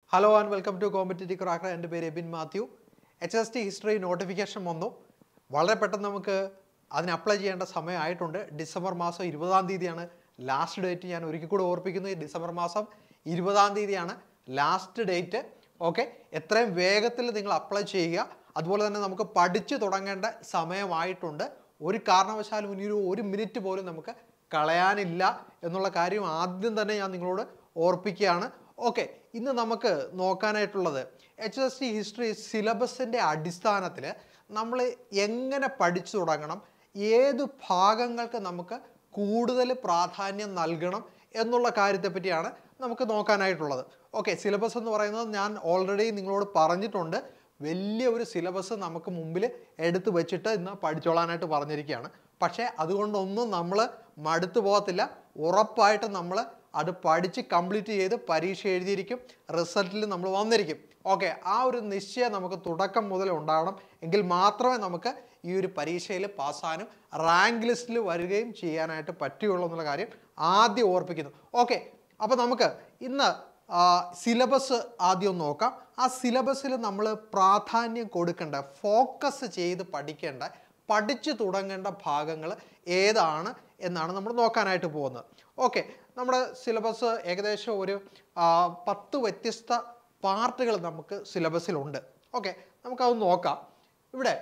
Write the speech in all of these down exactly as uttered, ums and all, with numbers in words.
Hello and welcome to Competitive Cracker. എൻ്റെ പേര് Abin Mathew. H S T history notification വന്നു. വളരെ പെട്ടെന്ന് നമുക്ക് അതിന് അപ്ലൈ ചെയ്യേണ്ട സമയമായിട്ടുണ്ട്. ഡിസംബർ മാസം ഇരുപതാം തീയതിയാണ് ലാസ്റ്റ് ഡേറ്റ്. ഞാൻ ഒരിക്കൽ കൂടെ ഓർപ്പിക്കുന്നു, ഡിസംബർ മാസം ഇരുപതാം തീയതിയാണ് ലാസ്റ്റ് ഡേറ്റ്. ഓക്കെ, എത്രയും വേഗത്തിൽ നിങ്ങൾ അപ്ലൈ ചെയ്യുക. അതുപോലെ തന്നെ നമുക്ക് പഠിച്ചു തുടങ്ങേണ്ട സമയമായിട്ടുണ്ട്. ഒരു കാരണവശാലും ഇനി ഒരു ഒരു മിനിറ്റ് പോലും നമുക്ക് കളയാനില്ല എന്നുള്ള കാര്യം ആദ്യം തന്നെ ഞാൻ നിങ്ങളോട് ഓർപ്പിക്കുകയാണ്. ഓക്കെ, ഇന്ന് നമുക്ക് നോക്കാനായിട്ടുള്ളത് എച്ച് എസ് ടി ഹിസ്റ്ററി സിലബസിൻ്റെ അടിസ്ഥാനത്തിൽ നമ്മൾ എങ്ങനെ പഠിച്ചു തുടങ്ങണം, ഏത് ഭാഗങ്ങൾക്ക് നമുക്ക് കൂടുതൽ പ്രാധാന്യം നൽകണം എന്നുള്ള കാര്യത്തെ പറ്റിയാണ് നമുക്ക് നോക്കാനായിട്ടുള്ളത്. ഓക്കെ, സിലബസ് എന്ന് പറയുന്നത് ഞാൻ ഓൾറെഡി നിങ്ങളോട് പറഞ്ഞിട്ടുണ്ട്. വലിയ ഒരു സിലബസ് നമുക്ക് മുമ്പിൽ എടുത്തു വെച്ചിട്ട് ഇന്ന് പഠിച്ചോളാനായിട്ട് പറഞ്ഞിരിക്കുകയാണ്. പക്ഷേ അതുകൊണ്ടൊന്നും നമ്മൾ മടുത്തു പോകത്തില്ല. ഉറപ്പായിട്ടും നമ്മൾ അത് പഠിച്ച് കംപ്ലീറ്റ് ചെയ്ത് പരീക്ഷ എഴുതിയിരിക്കും, റിസൾട്ടിൽ നമ്മൾ വന്നിരിക്കും. ഓക്കെ, ആ ഒരു നിശ്ചയം നമുക്ക് തുടക്കം മുതൽ ഉണ്ടാവണം. എങ്കിൽ മാത്രമേ നമുക്ക് ഈ ഒരു പരീക്ഷയിൽ പാസ്സാനും റാങ്ക് ലിസ്റ്റിൽ വരികയും ചെയ്യാനായിട്ട് പറ്റുകയുള്ളൂ എന്നുള്ള കാര്യം ആദ്യം ഓർപ്പിക്കുന്നു. ഓക്കെ, അപ്പോൾ നമുക്ക് ഇന്ന് സിലബസ് ആദ്യം നോക്കാം. ആ സിലബസിൽ നമ്മൾ പ്രാധാന്യം കൊടുക്കേണ്ട, ഫോക്കസ് ചെയ്ത് പഠിക്കേണ്ട, പഠിച്ചു തുടങ്ങേണ്ട ഭാഗങ്ങൾ ഏതാണ് എന്നാണ് നമ്മൾ നോക്കാനായിട്ട് പോകുന്നത്. ഓക്കെ, നമ്മുടെ സിലബസ് ഏകദേശം ഒരു പത്ത് വ്യത്യസ്ത പാർട്ടുകൾ നമുക്ക് സിലബസിലുണ്ട്. ഓക്കെ, നമുക്കത് നോക്കാം. ഇവിടെ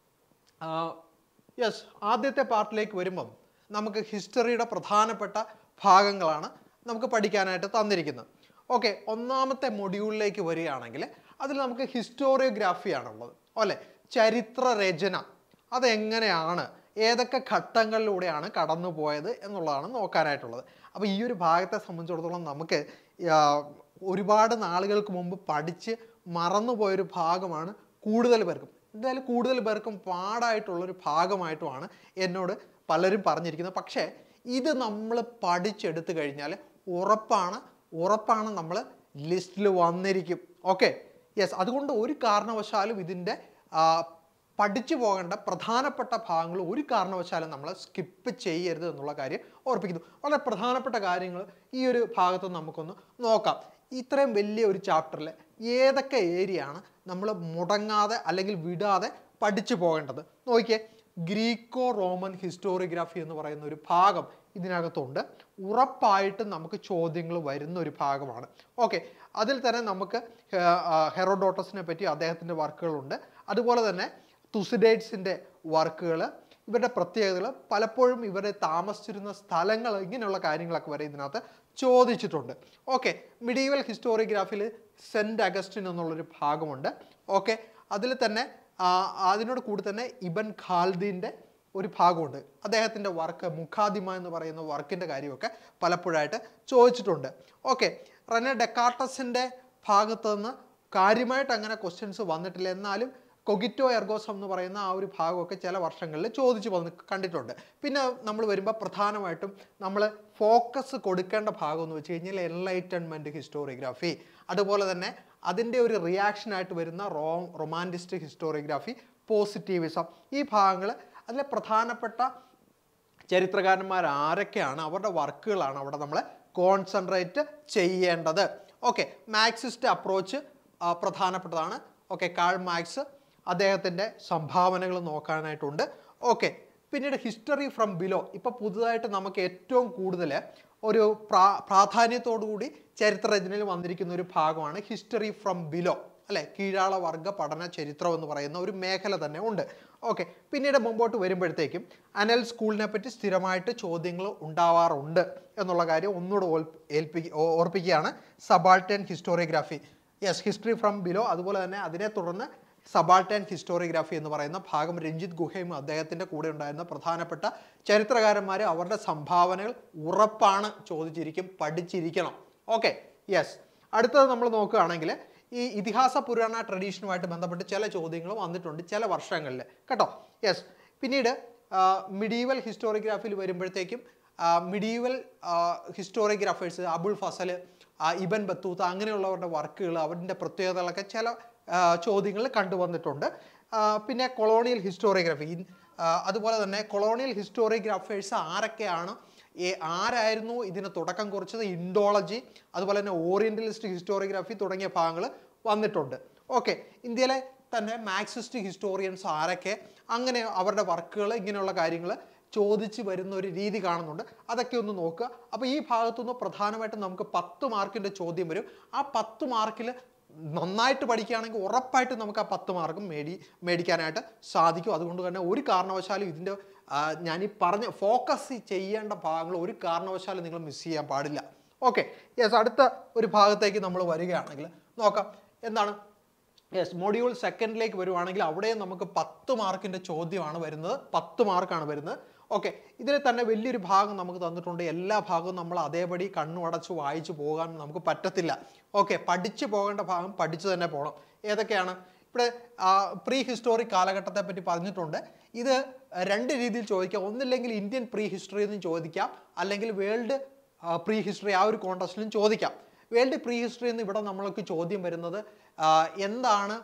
യെസ്, ആദ്യത്തെ പാർട്ടിലേക്ക് വരുമ്പം നമുക്ക് ഹിസ്റ്ററിയുടെ പ്രധാനപ്പെട്ട ഭാഗങ്ങളാണ് നമുക്ക് പഠിക്കാനായിട്ട് തന്നിരിക്കുന്നത്. ഓക്കെ, ഒന്നാമത്തെ മൊഡ്യൂളിലേക്ക് വരികയാണെങ്കിൽ അതിൽ നമുക്ക് ഹിസ്റ്റോറിയോഗ്രാഫിയാണുള്ളത്. അല്ലേ, ചരിത്ര രചന അതെങ്ങനെയാണ്, ഏതൊക്കെ ഘട്ടങ്ങളിലൂടെയാണ് കടന്നു പോയത് എന്നുള്ളതാണ് നോക്കാനായിട്ടുള്ളത്. അപ്പോൾ ഈ ഒരു ഭാഗത്തെ സംബന്ധിച്ചിടത്തോളം നമുക്ക് ഒരുപാട് നാളുകൾക്ക് മുമ്പ് പഠിച്ച് മറന്നുപോയൊരു ഭാഗമാണ് കൂടുതൽ പേർക്കും. എന്തായാലും കൂടുതൽ പേർക്കും പാടായിട്ടുള്ളൊരു ഭാഗമായിട്ടുമാണ് എന്നോട് പലരും പറഞ്ഞിരിക്കുന്നത്. പക്ഷേ ഇത് നമ്മൾ പഠിച്ചെടുത്തു കഴിഞ്ഞാൽ ഉറപ്പാണ് ഉറപ്പാണ് നമ്മൾ ലിസ്റ്റിൽ വന്നിരിക്കും. ഓക്കെ, യെസ്, അതുകൊണ്ട് ഒരു കാരണവശാലും ഇതിൻ്റെ പഠിച്ചു പോകേണ്ട പ്രധാനപ്പെട്ട ഭാഗങ്ങൾ ഒരു കാരണവശാലും നമ്മൾ സ്കിപ്പ് ചെയ്യരുത് എന്നുള്ള കാര്യം ഓർപ്പിക്കുന്നു. വളരെ പ്രധാനപ്പെട്ട കാര്യങ്ങൾ ഈ ഒരു ഭാഗത്ത് നമുക്കൊന്ന് നോക്കാം. ഇത്രയും വലിയ ഒരു ചാപ്റ്ററിൽ ഏതൊക്കെ ഏരിയയാണ് നമ്മൾ മുടങ്ങാതെ അല്ലെങ്കിൽ വിടാതെ പഠിച്ചു പോകേണ്ടത് നോക്കിയേ. ഗ്രീക്കോ റോമൻ ഹിസ്റ്റോറിയോഗ്രാഫി എന്ന് പറയുന്ന ഒരു ഭാഗം ഇതിനകത്തുണ്ട്. ഉറപ്പായിട്ടും നമുക്ക് ചോദ്യങ്ങൾ വരുന്ന ഒരു ഭാഗമാണ്. ഓക്കെ, അതിൽ തന്നെ നമുക്ക് ഹെറോഡോട്ടസിനെ പറ്റി അദ്ദേഹത്തിൻ്റെ വർക്കുകളുണ്ട്. അതുപോലെ തന്നെ തുസിഡൈഡ്സിൻ്റെ വർക്കുകൾ, ഇവരുടെ പ്രത്യേകതകൾ, പലപ്പോഴും ഇവരെ താമസിച്ചിരുന്ന സ്ഥലങ്ങൾ, ഇങ്ങനെയുള്ള കാര്യങ്ങളൊക്കെ വരെ ഇതിനകത്ത് ചോദിച്ചിട്ടുണ്ട്. ഓക്കെ, മിഡീവൽ ഹിസ്റ്റോറിയോഗ്രാഫിയിൽ സെൻറ്റ് അഗസ്റ്റിൻ എന്നുള്ളൊരു ഭാഗമുണ്ട്. ഓക്കെ, അതിൽ തന്നെ അതിനോട് കൂടി തന്നെ ഇബൻ ഖാൽദീൻ്റെ ഒരു ഭാഗമുണ്ട്. അദ്ദേഹത്തിൻ്റെ വർക്ക് മുഖാദിമ എന്ന് പറയുന്ന വർക്കിൻ്റെ കാര്യമൊക്കെ പലപ്പോഴായിട്ട് ചോദിച്ചിട്ടുണ്ട്. ഓക്കെ, റെനെ ഡെക്കാർട്ടസിൻ്റെ ഭാഗത്തു നിന്ന് കാര്യമായിട്ട് അങ്ങനെ ക്വസ്റ്റ്യൻസ് വന്നിട്ടില്ല. എന്നാലും കൊഗിറ്റോ എർഗോസം എന്ന് പറയുന്ന ആ ഒരു ഭാഗമൊക്കെ ചില വർഷങ്ങളിൽ ചോദിച്ചു വന്ന് കണ്ടിട്ടുണ്ട്. പിന്നെ നമ്മൾ വരുമ്പോൾ പ്രധാനമായിട്ടും നമ്മൾ ഫോക്കസ് കൊടുക്കേണ്ട ഭാഗം എന്ന് വെച്ച് കഴിഞ്ഞാൽ എൻലൈറ്റൻമെൻറ്റ് ഹിസ്റ്റോറിയോഗ്രാഫി, അതുപോലെ തന്നെ അതിൻ്റെ ഒരു റിയാക്ഷനായിട്ട് വരുന്ന റോ റൊമാൻറ്റിസ്റ്റ് ഹിസ്റ്റോറിയോഗ്രാഫി, പോസിറ്റീവിസം, ഈ ഭാഗങ്ങൾ അതിലെ പ്രധാനപ്പെട്ട ചരിത്രകാരന്മാർ ആരൊക്കെയാണ്, അവരുടെ വർക്കുകളാണ് അവിടെ നമ്മൾ കോൺസെൻട്രേറ്റ് ചെയ്യേണ്ടത്. ഓക്കെ, മാർക്സിസ്റ്റ് അപ്രോച്ച് പ്രധാനപ്പെട്ടതാണ്. ഓക്കെ, കാൾ മാർക്സ്, അദ്ദേഹത്തിൻ്റെ സംഭാവനകൾ നോക്കാനായിട്ടുണ്ട്. ഓക്കെ, പിന്നീട് ഹിസ്റ്ററി ഫ്രം ബിലോ, ഇപ്പോൾ പുതുതായിട്ട് നമുക്ക് ഏറ്റവും കൂടുതൽ ഒരു പ്രാ പ്രാധാന്യത്തോടു കൂടി ചരിത്രരചനയിൽ വന്നിരിക്കുന്ന ഒരു ഭാഗമാണ് ഹിസ്റ്ററി ഫ്രം ബിലോ, അല്ലേ, കീഴാള വർഗ പഠന ചരിത്രം എന്ന് പറയുന്ന ഒരു മേഖല തന്നെ ഉണ്ട്. ഓക്കെ, പിന്നീട് മുമ്പോട്ട് വരുമ്പോഴത്തേക്കും അനൽ സ്കൂളിനെ പറ്റി സ്ഥിരമായിട്ട് ചോദ്യങ്ങൾ ഉണ്ടാവാറുണ്ട് എന്നുള്ള കാര്യം ഒന്നുകൂടെ ഏൽപ്പി ഓർപ്പിക്കുകയാണ്. Subaltern historiography, yes, history from below, അതുപോലെ തന്നെ അതിനെ തുടർന്ന് സബാൾട്ടൻ ഹിസ്റ്റോറിയോഗ്രാഫി എന്ന് പറയുന്ന ഭാഗം രഞ്ജിത്ത് ഗുഹയും അദ്ദേഹത്തിൻ്റെ കൂടെ ഉണ്ടായിരുന്ന പ്രധാനപ്പെട്ട ചരിത്രകാരന്മാർ, അവരുടെ സംഭാവനകൾ ഉറപ്പാണ് ചോദിച്ചിരിക്കും, പഠിച്ചിരിക്കണം. ഓക്കെ, യെസ്, അടുത്തത് നമ്മൾ നോക്കുകയാണെങ്കിൽ ഈ ഇതിഹാസ പുരാണ ട്രഡീഷനുമായിട്ട് ബന്ധപ്പെട്ട് ചില ചോദ്യങ്ങൾ വന്നിട്ടുണ്ട് ചില വർഷങ്ങളിൽ കേട്ടോ. യെസ്, പിന്നീട് മിഡീവൽ ഹിസ്റ്റോറിയോഗ്രാഫിയിൽ വരുമ്പോഴത്തേക്കും medieval historiographers Abul Fazal, Ibn Battuta, അങ്ങനെയുള്ളവരുടെ വർക്കുകൾ, അവരുടെ പ്രത്യേകതകളൊക്കെ ചില ചോദ്യങ്ങൾ കണ്ടുവന്നിട്ടുണ്ട്. പിന്നെ കൊളോണിയൽ ഹിസ്റ്റോറിയോഗ്രാഫി, അതുപോലെ തന്നെ കൊളോണിയൽ ഹിസ്റ്റോറിയോഗ്രാഫേഴ്സ് ആരൊക്കെയാണ് ഏ ആരായിരുന്നു ഇതിന് തുടക്കം കുറിച്ചത്, ഇൻഡോളജി, അതുപോലെ തന്നെ ഓറിയന്റലിസ്റ്റ് ഹിസ്റ്റോറിയോഗ്രാഫി തുടങ്ങിയ ഭാഗങ്ങൾ വന്നിട്ടുണ്ട്. ഓക്കെ, ഇന്ത്യയിലെ തന്നെ മാർക്സിസ്റ്റ് ഹിസ്റ്റോറിയൻസ് ആരൊക്കെ, അങ്ങനെ അവരുടെ വർക്കുകൾ, ഇങ്ങനെയുള്ള കാര്യങ്ങൾ ചോദിച്ച് വരുന്ന ഒരു രീതി കാണുന്നുണ്ട്. അതൊക്കെ ഒന്ന് നോക്കുക. അപ്പോൾ ഈ ഭാഗത്തുനിന്ന് പ്രധാനമായിട്ടും നമുക്ക് പത്ത് മാർക്കിൻ്റെ ചോദ്യം വരും. ആ പത്ത് മാർക്കിൽ നന്നായിട്ട് പഠിക്കുകയാണെങ്കിൽ ഉറപ്പായിട്ടും നമുക്ക് ആ പത്ത് മാർക്കും മേടി മേടിക്കാനായിട്ട് സാധിക്കും. അതുകൊണ്ട് തന്നെ ഒരു കാരണവശാലും ഇതിൻ്റെ ഞാൻ ഈ പറഞ്ഞ ഫോക്കസ് ചെയ്യേണ്ട ഭാഗങ്ങൾ ഒരു കാരണവശാലും നിങ്ങൾ മിസ് ചെയ്യാൻ പാടില്ല. ഓക്കെ, യെസ്, അടുത്ത ഒരു ഭാഗത്തേക്ക് നമ്മൾ വരികയാണെങ്കിൽ നോക്കാം എന്താണ്. യെസ്, മൊഡ്യൂൾ സെക്കൻഡിലേക്ക് വരുവാണെങ്കിൽ അവിടെയും നമുക്ക് പത്ത് മാർക്കിൻ്റെ ചോദ്യമാണ് വരുന്നത്, പത്ത് മാർക്കാണ് വരുന്നത്. ഓക്കെ, ഇതിൽ തന്നെ വലിയൊരു ഭാഗം നമുക്ക് തന്നിട്ടുണ്ട്. എല്ലാ ഭാഗവും നമ്മൾ അതേപടി കണ്ണുടച്ച് വായിച്ചു പോകാൻ നമുക്ക് പറ്റത്തില്ല. ഓക്കെ, പഠിച്ചു പോകേണ്ട ഭാഗം പഠിച്ചു തന്നെ പോകണം. ഏതൊക്കെയാണ് ഇവിടെ പ്രീ ഹിസ്റ്റോറിക് കാലഘട്ടത്തെ പറ്റി പറഞ്ഞിട്ടുണ്ട്. ഇത് രണ്ട് രീതിയിൽ ചോദിക്കാം. ഒന്നില്ലെങ്കിൽ ഇന്ത്യൻ പ്രീ ഹിസ്റ്ററി എന്നും ചോദിക്കാം, അല്ലെങ്കിൽ വേൾഡ് പ്രീ ഹിസ്റ്ററി ആ ഒരു കോൺടെസ്റ്റിലും ചോദിക്കാം. വേൾഡ് പ്രീ ഹിസ്റ്ററി എന്ന് ഇവിടെ നമ്മൾക്ക് ചോദ്യം വരുന്നത് എന്താണ്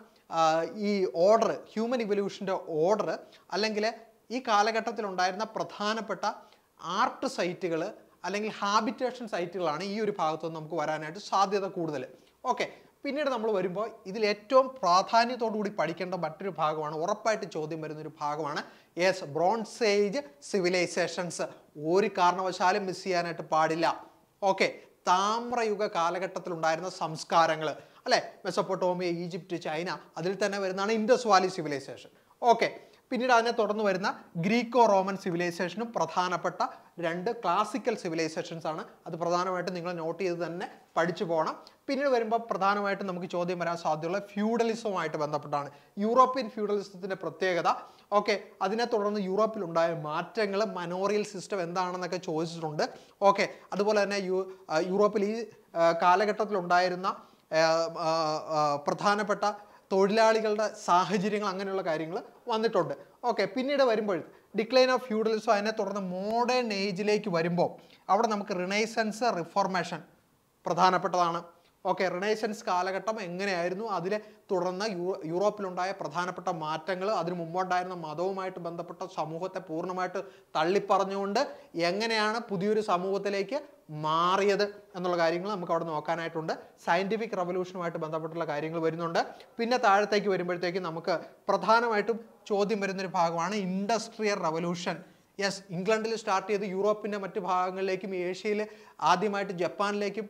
ഈ ഓർഡർ, ഹ്യൂമൻ ഇവല്യൂഷൻ്റെ ഓർഡർ, അല്ലെങ്കിൽ ഈ കാലഘട്ടത്തിൽ ഉണ്ടായിരുന്ന പ്രധാനപ്പെട്ട ആർട്ട് സൈറ്റുകൾ അല്ലെങ്കിൽ ഹാബിറ്റേഷൻ സൈറ്റുകളാണ് ഈ ഒരു ഭാഗത്തുനിന്ന് നമുക്ക് വരാനായിട്ട് സാധ്യത കൂടുതൽ. ഓക്കെ, പിന്നീട് നമ്മൾ വരുമ്പോൾ ഇതിൽ ഏറ്റവും പ്രാധാന്യത്തോടു കൂടി പഠിക്കേണ്ട മറ്റൊരു ഭാഗമാണ്, ഉറപ്പായിട്ട് ചോദ്യം വരുന്നൊരു ഭാഗമാണ് യെസ് ബ്രോൺസ് ഏജ് സിവിലൈസേഷൻസ്. ഒരു കാരണവശാലും മിസ് ചെയ്യാനായിട്ട് പാടില്ല. ഓക്കെ, താമ്രയുഗ കാലഘട്ടത്തിൽ ഉണ്ടായിരുന്ന സംസ്കാരങ്ങൾ അല്ലേ, മെസപ്പൊട്ടോമിയ, ഈജിപ്റ്റ്, ചൈന, അതിൽ തന്നെ വരുന്നതാണ് ഇൻഡസ് വാലി സിവിലൈസേഷൻ. ഓക്കെ, പിന്നീട് അതിനെ തുടർന്ന് വരുന്ന ഗ്രീക്കോ റോമൻ സിവിലൈസേഷനും പ്രധാനപ്പെട്ട രണ്ട് ക്ലാസിക്കൽ സിവിലൈസേഷൻസ് ആണ്. അത് പ്രധാനമായിട്ടും നിങ്ങൾ നോട്ട് ചെയ്ത് തന്നെ പഠിച്ചു പോകണം. പിന്നീട് വരുമ്പോൾ പ്രധാനമായിട്ടും നമുക്ക് ചോദ്യം വരാൻ സാധ്യതയുള്ള ഫ്യൂഡലിസവുമായിട്ട് ബന്ധപ്പെട്ടാണ്. യൂറോപ്യൻ ഫ്യൂഡലിസത്തിൻ്റെ പ്രത്യേകത, ഓക്കെ, അതിനെ തുടർന്ന് യൂറോപ്പിലുണ്ടായ മാറ്റങ്ങൾ, മനോറിയൽ സിസ്റ്റം എന്താണെന്നൊക്കെ ചോദിച്ചിട്ടുണ്ട്. ഓക്കെ, അതുപോലെ തന്നെ യു യൂറോപ്പിൽ ഈ കാലഘട്ടത്തിലുണ്ടായിരുന്ന പ്രധാനപ്പെട്ട തൊഴിലാളികളുടെ സാഹചര്യങ്ങൾ, അങ്ങനെയുള്ള കാര്യങ്ങൾ വന്നിട്ടുണ്ട്. ഓക്കെ, പിന്നീട് വരുമ്പോൾ ഡിക്ലൈൻ ഓഫ് ഫ്യൂഡലിസം, അതിനെ തുടർന്ന് മോഡേൺ ഏജിലേക്ക് വരുമ്പോൾ അവിടെ നമുക്ക് റിനൈസൻസ്, റിഫോർമേഷൻ പ്രധാനപ്പെട്ടതാണ്. ഓക്കെ, റിനൈസൻസ് കാലഘട്ടം എങ്ങനെയായിരുന്നു, അതിലെ തുടർന്ന് യൂ യൂറോപ്പിലുണ്ടായ പ്രധാനപ്പെട്ട മാറ്റങ്ങൾ, അതിനു മുമ്പുണ്ടായിരുന്ന മതവുമായിട്ട് ബന്ധപ്പെട്ട സമൂഹത്തെ പൂർണ്ണമായിട്ട് തള്ളിപ്പറഞ്ഞുകൊണ്ട് എങ്ങനെയാണ് പുതിയൊരു സമൂഹത്തിലേക്ക് മാറിയത് എന്നുള്ള കാര്യങ്ങൾ നമുക്ക് അവിടെ നോക്കാനായിട്ടുണ്ട്. സയൻറ്റിഫിക് റവല്യൂഷനുമായിട്ട് ബന്ധപ്പെട്ടുള്ള കാര്യങ്ങൾ വരുന്നുണ്ട്. പിന്നെ താഴത്തേക്ക് വരുമ്പോഴത്തേക്കും നമുക്ക് പ്രധാനമായിട്ടും ചോദ്യം വരുന്നൊരു ഭാഗമാണ് ഇൻഡസ്ട്രിയൽ റവല്യൂഷൻ. യെസ്, ഇംഗ്ലണ്ടിൽ സ്റ്റാർട്ട് ചെയ്ത് യൂറോപ്പിൻ്റെ മറ്റ് ഭാഗങ്ങളിലേക്കും ഏഷ്യയിൽ ആദ്യമായിട്ട് ജപ്പാനിലേക്കും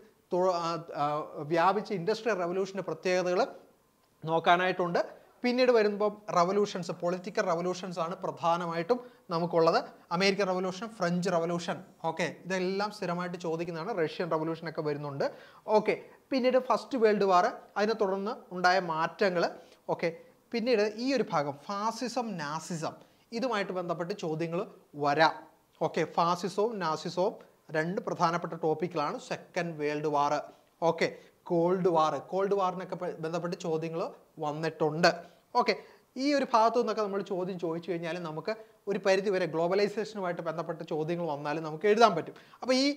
വ്യാപിച്ച ഇൻഡസ്ട്രിയൽ റവല്യൂഷൻ്റെ പ്രത്യേകതകൾ നോക്കാനായിട്ടുണ്ട്. പിന്നീട് വരുമ്പം റവല്യൂഷൻസ്, പൊളിറ്റിക്കൽ റവല്യൂഷൻസ് ആണ് പ്രധാനമായിട്ടും നമുക്കുള്ളത്. American revolution, French revolution, okay, ഇതെല്ലാം സ്ഥിരമായിട്ട് ചോദിക്കുന്നതാണ്. റഷ്യൻ റവല്യൂഷനൊക്കെ വരുന്നുണ്ട്. ഓക്കെ, പിന്നീട് ഫസ്റ്റ് വേൾഡ് വാർ, അതിനെ തുടർന്ന് ഉണ്ടായ മാറ്റങ്ങൾ. ഓക്കെ, പിന്നീട് ഈ ഒരു ഭാഗം ഫാസിസം, നാസിസം, ഇതുമായിട്ട് ബന്ധപ്പെട്ട് ചോദ്യങ്ങൾ വരാം. ഓക്കെ, ഫാസിസവും നാസിസവും രണ്ട് പ്രധാനപ്പെട്ട ടോപ്പിക്കുകളാണ്. Second world war, okay, cold war, cold വാറിനൊക്കെ ബന്ധപ്പെട്ട് ചോദ്യങ്ങൾ വന്നിട്ടുണ്ട്. ഓക്കെ, ഈ ഒരു ഭാഗത്തു നിന്നൊക്കെ നമ്മൾ ചോദ്യം ചോദിച്ചു കഴിഞ്ഞാൽ നമുക്ക് ഒരു പരിധി വരെ ഗ്ലോബലൈസേഷനുമായിട്ട് ബന്ധപ്പെട്ട ചോദ്യങ്ങൾ വന്നാലും നമുക്ക് എഴുതാൻ പറ്റും. അപ്പോൾ ഈ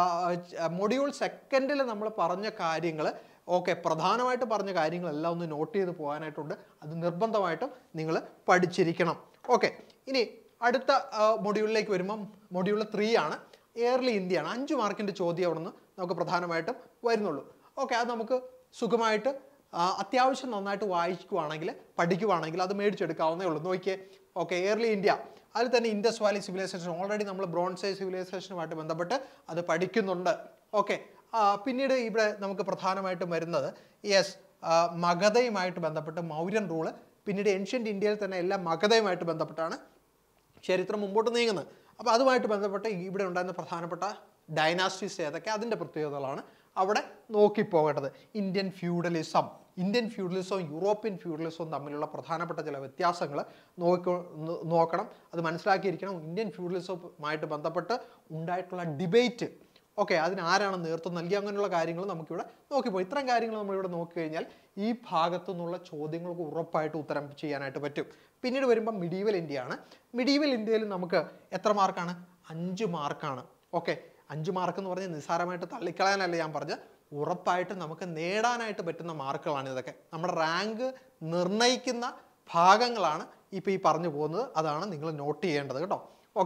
മൊഡ്യൂൾ സെക്കൻഡിൽ നമ്മൾ പറഞ്ഞ കാര്യങ്ങൾ, ഓക്കെ, പ്രധാനമായിട്ട് പറഞ്ഞ കാര്യങ്ങളെല്ലാം ഒന്ന് നോട്ട് ചെയ്ത് പോകാനായിട്ടുണ്ട്. അത് നിർബന്ധമായിട്ടും നിങ്ങൾ പഠിച്ചിരിക്കണം. ഓക്കെ, ഇനി അടുത്ത മൊഡ്യൂളിലേക്ക് വരുമ്പം മൊഡ്യൂൾ ത്രീ ആണ്, എയർലി ഇന്ത്യയാണ്. അഞ്ച് മാർക്കിൻ്റെ ചോദ്യം അവിടെ നിന്ന് നമുക്ക് പ്രധാനമായിട്ടും വരുന്നുള്ളൂ. ഓക്കെ, അത് നമുക്ക് സുഖമായിട്ട് അത്യാവശ്യം നന്നായിട്ട് വായിക്കുവാണെങ്കിൽ, പഠിക്കുവാണെങ്കിൽ അത് മേടിച്ചെടുക്കാവുന്നേ ഉള്ളൂ. നോക്കിയേ, ഓക്കെ, എയർലി ഇന്ത്യ, അതിൽ തന്നെ ഇൻഡസ് വാലി സിവിലൈസേഷൻ, ഓൾറെഡി നമ്മൾ ബ്രോൺസ് ഏജ് സിവിലൈസേഷനുമായിട്ട് ബന്ധപ്പെട്ട് അത് പഠിക്കുന്നുണ്ട്. ഓക്കെ, പിന്നീട് ഇവിടെ നമുക്ക് പ്രധാനമായിട്ടും വരുന്നത് യെസ് മഗധയുമായിട്ട് ബന്ധപ്പെട്ട് മൗര്യൻ റൂള്, പിന്നീട് ഏൻഷ്യൻ്റ് ഇന്ത്യയിൽ തന്നെ എല്ലാം മഗധയുമായിട്ട് ബന്ധപ്പെട്ടാണ് ചരിത്രം മുമ്പോട്ട് നീങ്ങുന്നത്. അപ്പോൾ അതുമായിട്ട് ബന്ധപ്പെട്ട് ഇവിടെ ഉണ്ടായിരുന്ന പ്രധാനപ്പെട്ട ഡൈനാസ്റ്റീസ് ഏതൊക്കെ, അതിൻ്റെ പ്രത്യേകതകളാണ് അവിടെ നോക്കിപ്പോകേണ്ടത്. ഇന്ത്യൻ ഫ്യൂഡലിസം, ഇന്ത്യൻ ഫ്യൂഡലിസവും യൂറോപ്യൻ ഫ്യൂഡലിസവും തമ്മിലുള്ള പ്രധാനപ്പെട്ട ചില വ്യത്യാസങ്ങൾ നോക്കി നോക്കണം അത് മനസ്സിലാക്കിയിരിക്കണം. ഇന്ത്യൻ ഫ്യൂഡലിസവുമായിട്ട് ബന്ധപ്പെട്ട് ഉണ്ടായിട്ടുള്ള ഡിബേറ്റ്, ഓക്കെ, അതിന് ആരാണ് നേതൃത്വം നൽകി, അങ്ങനെയുള്ള കാര്യങ്ങൾ നമുക്കിവിടെ നോക്കിപ്പോയി. ഇത്തരം കാര്യങ്ങൾ നമ്മളിവിടെ നോക്കിക്കഴിഞ്ഞാൽ ഈ ഭാഗത്തു നിന്നുള്ള ചോദ്യങ്ങൾക്ക് ഉറപ്പായിട്ട് ഉത്തരം ചെയ്യാനായിട്ട് പറ്റും. പിന്നീട് വരുമ്പോൾ മിഡീവൽ ഇന്ത്യയാണ്. മിഡീവൽ ഇന്ത്യയിൽ നമുക്ക് എത്ര മാർക്കാണ്? അഞ്ച് മാർക്കാണ്. ഓക്കെ, അഞ്ച് മാർക്ക് എന്ന് പറഞ്ഞാൽ നിസ്സാരമായിട്ട് തള്ളിക്കളയാനല്ല ഞാൻ പറഞ്ഞത്, ഉറപ്പായിട്ട് നമുക്ക് നേടാനായിട്ട് പറ്റുന്ന മാർക്കുകളാണ് ഇതൊക്കെ. നമ്മുടെ റാങ്ക് നിർണ്ണയിക്കുന്ന ഭാഗങ്ങളാണ് ഇപ്പോൾ ഈ പറഞ്ഞു പോകുന്നത്. അതാണ് നിങ്ങൾ നോട്ട് ചെയ്യേണ്ടത് കേട്ടോ. ഓക്കെ,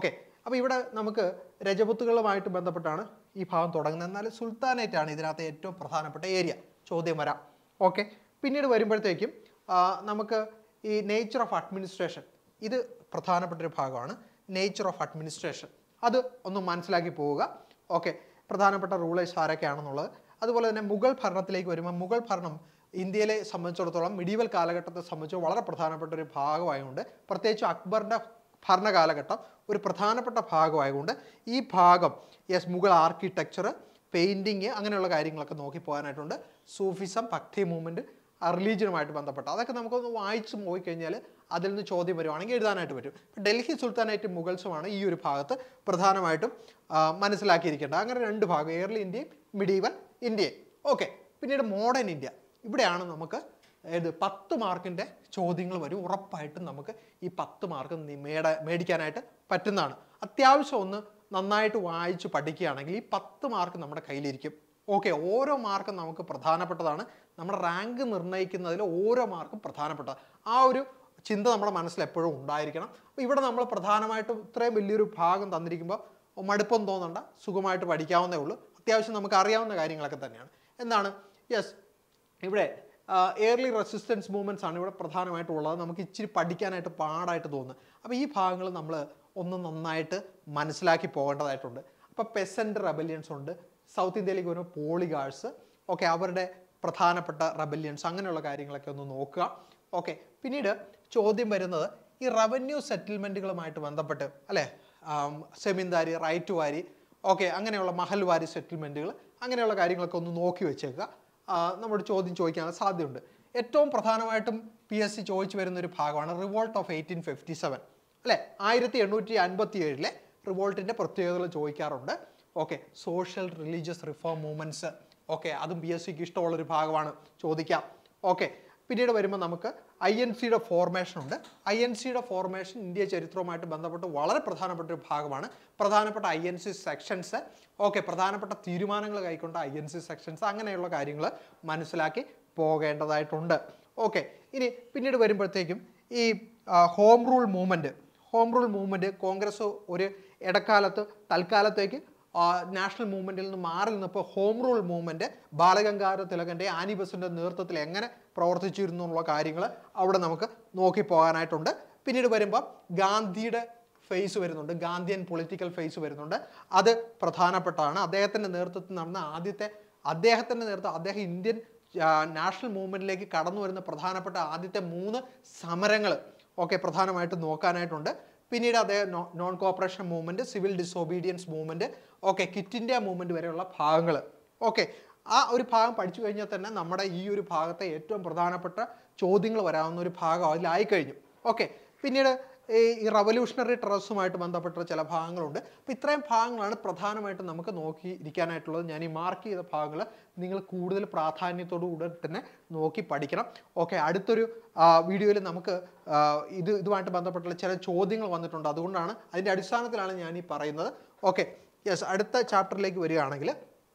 അപ്പോൾ ഇവിടെ നമുക്ക് രജപുത്തുകളുമായിട്ട് ബന്ധപ്പെട്ടാണ് ഈ ഭാഗം തുടങ്ങുന്നത്. എന്നാൽ സുൽത്താനേറ്റ് ആണ് ഇതിനകത്ത് ഏറ്റവും പ്രധാനപ്പെട്ട ഏരിയ. ചോദ്യം വരാം. ഓക്കെ, പിന്നീട് വരുമ്പോഴത്തേക്കും നമുക്ക് ഈ നേച്ചർ ഓഫ് അഡ്മിനിസ്ട്രേഷൻ, ഇത് പ്രധാനപ്പെട്ട ഒരു ഭാഗമാണ്. നേച്ചർ ഓഫ് അഡ്മിനിസ്ട്രേഷൻ അത് ഒന്ന് മനസ്സിലാക്കി പോവുക. ഓക്കെ, പ്രധാനപ്പെട്ട റൂളേഴ്സ് ആരൊക്കെയാണെന്നുള്ളത്. അതുപോലെ തന്നെ മുഗൾ ഭരണത്തിലേക്ക് വരുമ്പോൾ മുഗൾ ഭരണം ഇന്ത്യയിലെ സംബന്ധിച്ചിടത്തോളം മിഡീവൽ കാലഘട്ടത്തെ സംബന്ധിച്ച് വളരെ പ്രധാനപ്പെട്ട ഒരു ഭാഗമായതുകൊണ്ട്, പ്രത്യേകിച്ച് അക്ബറിൻ്റെ ഭരണകാലഘട്ടം ഒരു പ്രധാനപ്പെട്ട ഭാഗമായതുകൊണ്ട് ഈ ഭാഗം യെസ് മുഗൾ ആർക്കിടെക്ചർ, പെയിൻറ്റിങ് അങ്ങനെയുള്ള കാര്യങ്ങളൊക്കെ നോക്കി പോകാനായിട്ടുണ്ട്. സൂഫിസം, ഭക്തി മൂവ്മെൻറ്റ്, റിലീജിയനുമായിട്ട് ബന്ധപ്പെട്ട അതൊക്കെ നമുക്കൊന്ന് വായിച്ച് പോയിക്കഴിഞ്ഞാൽ അതിൽ നിന്ന് ചോദ്യം വരുവാണെങ്കിൽ എഴുതാനായിട്ട് പറ്റും. ഡൽഹി സുൽത്താനേറ്റ് മുഗൾസുമാണ് ഈ ഒരു ഭാഗത്ത് പ്രധാനമായിട്ടും മനസ്സിലാക്കിയിരിക്കേണ്ടത്. അങ്ങനെ രണ്ട് ഭാഗം, ഏർലി ഇന്ത്യയും മിഡീവൽ ഇന്ത്യയും. ഓക്കെ, പിന്നീട് മോഡേൺ ഇന്ത്യ. ഇവിടെയാണ് നമുക്ക് ഏത് പത്ത് മാർക്കിൻ്റെ ചോദ്യങ്ങൾ വരും. ഉറപ്പായിട്ടും നമുക്ക് ഈ പത്ത് മാർക്ക് മേട മേടിക്കാനായിട്ട് പറ്റുന്നതാണ്. അത്യാവശ്യം ഒന്ന് നന്നായിട്ട് വായിച്ച് പഠിക്കുകയാണെങ്കിൽ ഈ പത്ത് മാർക്ക് നമ്മുടെ കയ്യിലിരിക്കും. ഓക്കെ, ഓരോ മാർക്കും നമുക്ക് പ്രധാനപ്പെട്ടതാണ്. നമ്മുടെ റാങ്ക് നിർണ്ണയിക്കുന്നതിൽ ഓരോ മാർക്കും പ്രധാനപ്പെട്ടതാണ്. ആ ഒരു ചിന്ത നമ്മുടെ മനസ്സിൽ എപ്പോഴും ഉണ്ടായിരിക്കണം. അപ്പോൾ ഇവിടെ നമ്മൾ പ്രധാനമായിട്ടും ഇത്രയും വലിയൊരു ഭാഗം തന്നിരിക്കുമ്പോൾ മടുപ്പൊന്നും തോന്നണ്ട, സുഖമായിട്ട് പഠിക്കാവുന്നേ ഉള്ളൂ. അത്യാവശ്യം നമുക്ക് അറിയാവുന്ന കാര്യങ്ങളൊക്കെ തന്നെയാണ്. എന്താണ് യെസ് ഇവിടെ എയർലി റെസിസ്റ്റൻസ് മൂവ്മെൻറ്റ്സ് ആണ് ഇവിടെ പ്രധാനമായിട്ടുള്ളത്. നമുക്ക് ഇച്ചിരി പഠിക്കാനായിട്ട് പാടായിട്ട് തോന്നുന്നത്. അപ്പോൾ ഈ ഭാഗങ്ങൾ നമ്മൾ ഒന്ന് നന്നായിട്ട് മനസ്സിലാക്കി പോകേണ്ടതായിട്ടുണ്ട്. അപ്പോൾ പെസൻറ്റ് റെബല്യൻസ് ഉണ്ട്, സൗത്ത് ഇന്ത്യയിലേക്ക് വരുന്ന പോളിഗാഴ്സ്, ഓക്കെ, അവരുടെ പ്രധാനപ്പെട്ട റെബല്യൻസ് അങ്ങനെയുള്ള കാര്യങ്ങളൊക്കെ ഒന്ന് നോക്കുക. ഓക്കെ, പിന്നീട് ചോദ്യം വരുന്നത് ഈ റവന്യൂ സെറ്റിൽമെൻറ്റുകളുമായിട്ട് ബന്ധപ്പെട്ട് അല്ലേ, സെമിന്ദാരി, റൈറ്റ് വാരി, ഓക്കെ, അങ്ങനെയുള്ള മഹൽവാരി സെറ്റിൽമെൻറ്റുകൾ അങ്ങനെയുള്ള കാര്യങ്ങളൊക്കെ ഒന്ന് നോക്കി വെച്ചേക്കുക. നമ്മുടെ ചോദ്യം ചോദിക്കാനുള്ള സാധ്യതയുണ്ട്. ഏറ്റവും പ്രധാനമായിട്ടും പി എസ് സി ചോദിച്ചു വരുന്നൊരു ഭാഗമാണ് revolt of eighteen fifty seven അല്ലേ, ആയിരത്തി എണ്ണൂറ്റി അൻപത്തി ഏഴിലെ റിവോൾട്ടിൻ്റെ പ്രത്യേകതകൾ ചോദിക്കാറുണ്ട്. Okay, social religious reform movements, okay, അതും പി എസ് സിക്ക് ഇഷ്ടമുള്ളൊരു ഭാഗമാണ്, ചോദിക്കാം. ഓക്കെ, പിന്നീട് വരുമ്പോൾ നമുക്ക് ഐ എൻ സിയുടെ ഫോർമേഷൻ ഉണ്ട്. ഐ എൻ സിയുടെ ഫോർമേഷൻ ഇന്ത്യ ചരിത്രവുമായിട്ട് ബന്ധപ്പെട്ട് വളരെ പ്രധാനപ്പെട്ട ഒരു ഭാഗമാണ്. പ്രധാനപ്പെട്ട I N C sessions, okay, പ്രധാനപ്പെട്ട തീരുമാനങ്ങൾ കൈക്കൊണ്ട ഐ എൻ സി സെക്ഷൻസ് അങ്ങനെയുള്ള കാര്യങ്ങൾ മനസ്സിലാക്കി പോകേണ്ടതായിട്ടുണ്ട്. ഓക്കെ, ഇനി പിന്നീട് വരുമ്പോഴത്തേക്കും ഈ home rule movement home rule movement Congress ഒരു ഇടക്കാലത്ത് തൽക്കാലത്തേക്ക് നാഷണൽ മൂവ്മെൻറ്റിൽ നിന്ന് മാറി നിന്നപ്പോൾ ഹോം റൂൾ മൂവ്മെൻറ്റ് ബാലഗംഗാധര തിലകൻ്റെ, ആനി ബസൻ്റെ നേതൃത്വത്തിൽ എങ്ങനെ പ്രവർത്തിച്ചിരുന്നു എന്നുള്ള കാര്യങ്ങൾ അവിടെ നമുക്ക് നോക്കി പോകാനായിട്ടുണ്ട്. പിന്നീട് വരുമ്പോൾ ഗാന്ധിയുടെ ഫേസ് വരുന്നുണ്ട്, ഗാന്ധിയൻ പൊളിറ്റിക്കൽ ഫേസ് വരുന്നുണ്ട്. അത് പ്രധാനപ്പെട്ടതാണ്. അദ്ദേഹത്തിൻ്റെ നേതൃത്വത്തിൽ നടന്ന ആദ്യത്തെ അദ്ദേഹത്തിൻ്റെ നേതൃത്വം അദ്ദേഹം ഇന്ത്യൻ നാഷണൽ മൂവ്മെൻറ്റിലേക്ക് കടന്നു വരുന്ന പ്രധാനപ്പെട്ട ആദ്യത്തെ മൂന്ന് സമരങ്ങൾ ഒക്കെ പ്രധാനമായിട്ട് നോക്കാനായിട്ടുണ്ട്. പിന്നീട് അദ്ദേഹം non cooperation movement, civil disobedience movement, okay, quit India movement വരെയുള്ള ഭാഗങ്ങൾ. ഓക്കെ, ആ ഒരു ഭാഗം പഠിച്ചു കഴിഞ്ഞാൽ തന്നെ നമ്മുടെ ഈ ഒരു ഭാഗത്തെ ഏറ്റവും പ്രധാനപ്പെട്ട ചോദ്യങ്ങൾ വരാവുന്ന ഒരു ഭാഗം അതിലായി കഴിഞ്ഞു. ഓക്കെ, പിന്നീട് ഈ റവല്യൂഷണറി ടെററിസവുമായിട്ട് ബന്ധപ്പെട്ട ചില ഭാഗങ്ങളുണ്ട്. അപ്പോൾ ഇത്രയും ഭാഗങ്ങളാണ് പ്രധാനമായിട്ടും നമുക്ക് നോക്കി ഇരിക്കാനായിട്ടുള്ളത്. ഞാൻ ഈ മാർക്ക് ചെയ്ത ഭാഗങ്ങൾ നിങ്ങൾ കൂടുതൽ പ്രാധാന്യത്തോടു കൂടെ തന്നെ നോക്കി പഠിക്കണം. ഓക്കെ, അടുത്തൊരു വീഡിയോയിൽ നമുക്ക് ഇത് ഇതുമായിട്ട് ബന്ധപ്പെട്ടുള്ള ചില ചോദ്യങ്ങൾ വന്നിട്ടുണ്ട്. അതുകൊണ്ടാണ് അതിൻ്റെ അടിസ്ഥാനത്തിലാണ് ഞാൻ ഈ പറയുന്നത്. ഓക്കെ, യെസ്, അടുത്ത ചാപ്റ്ററിലേക്ക് വരികയാണെങ്കിൽ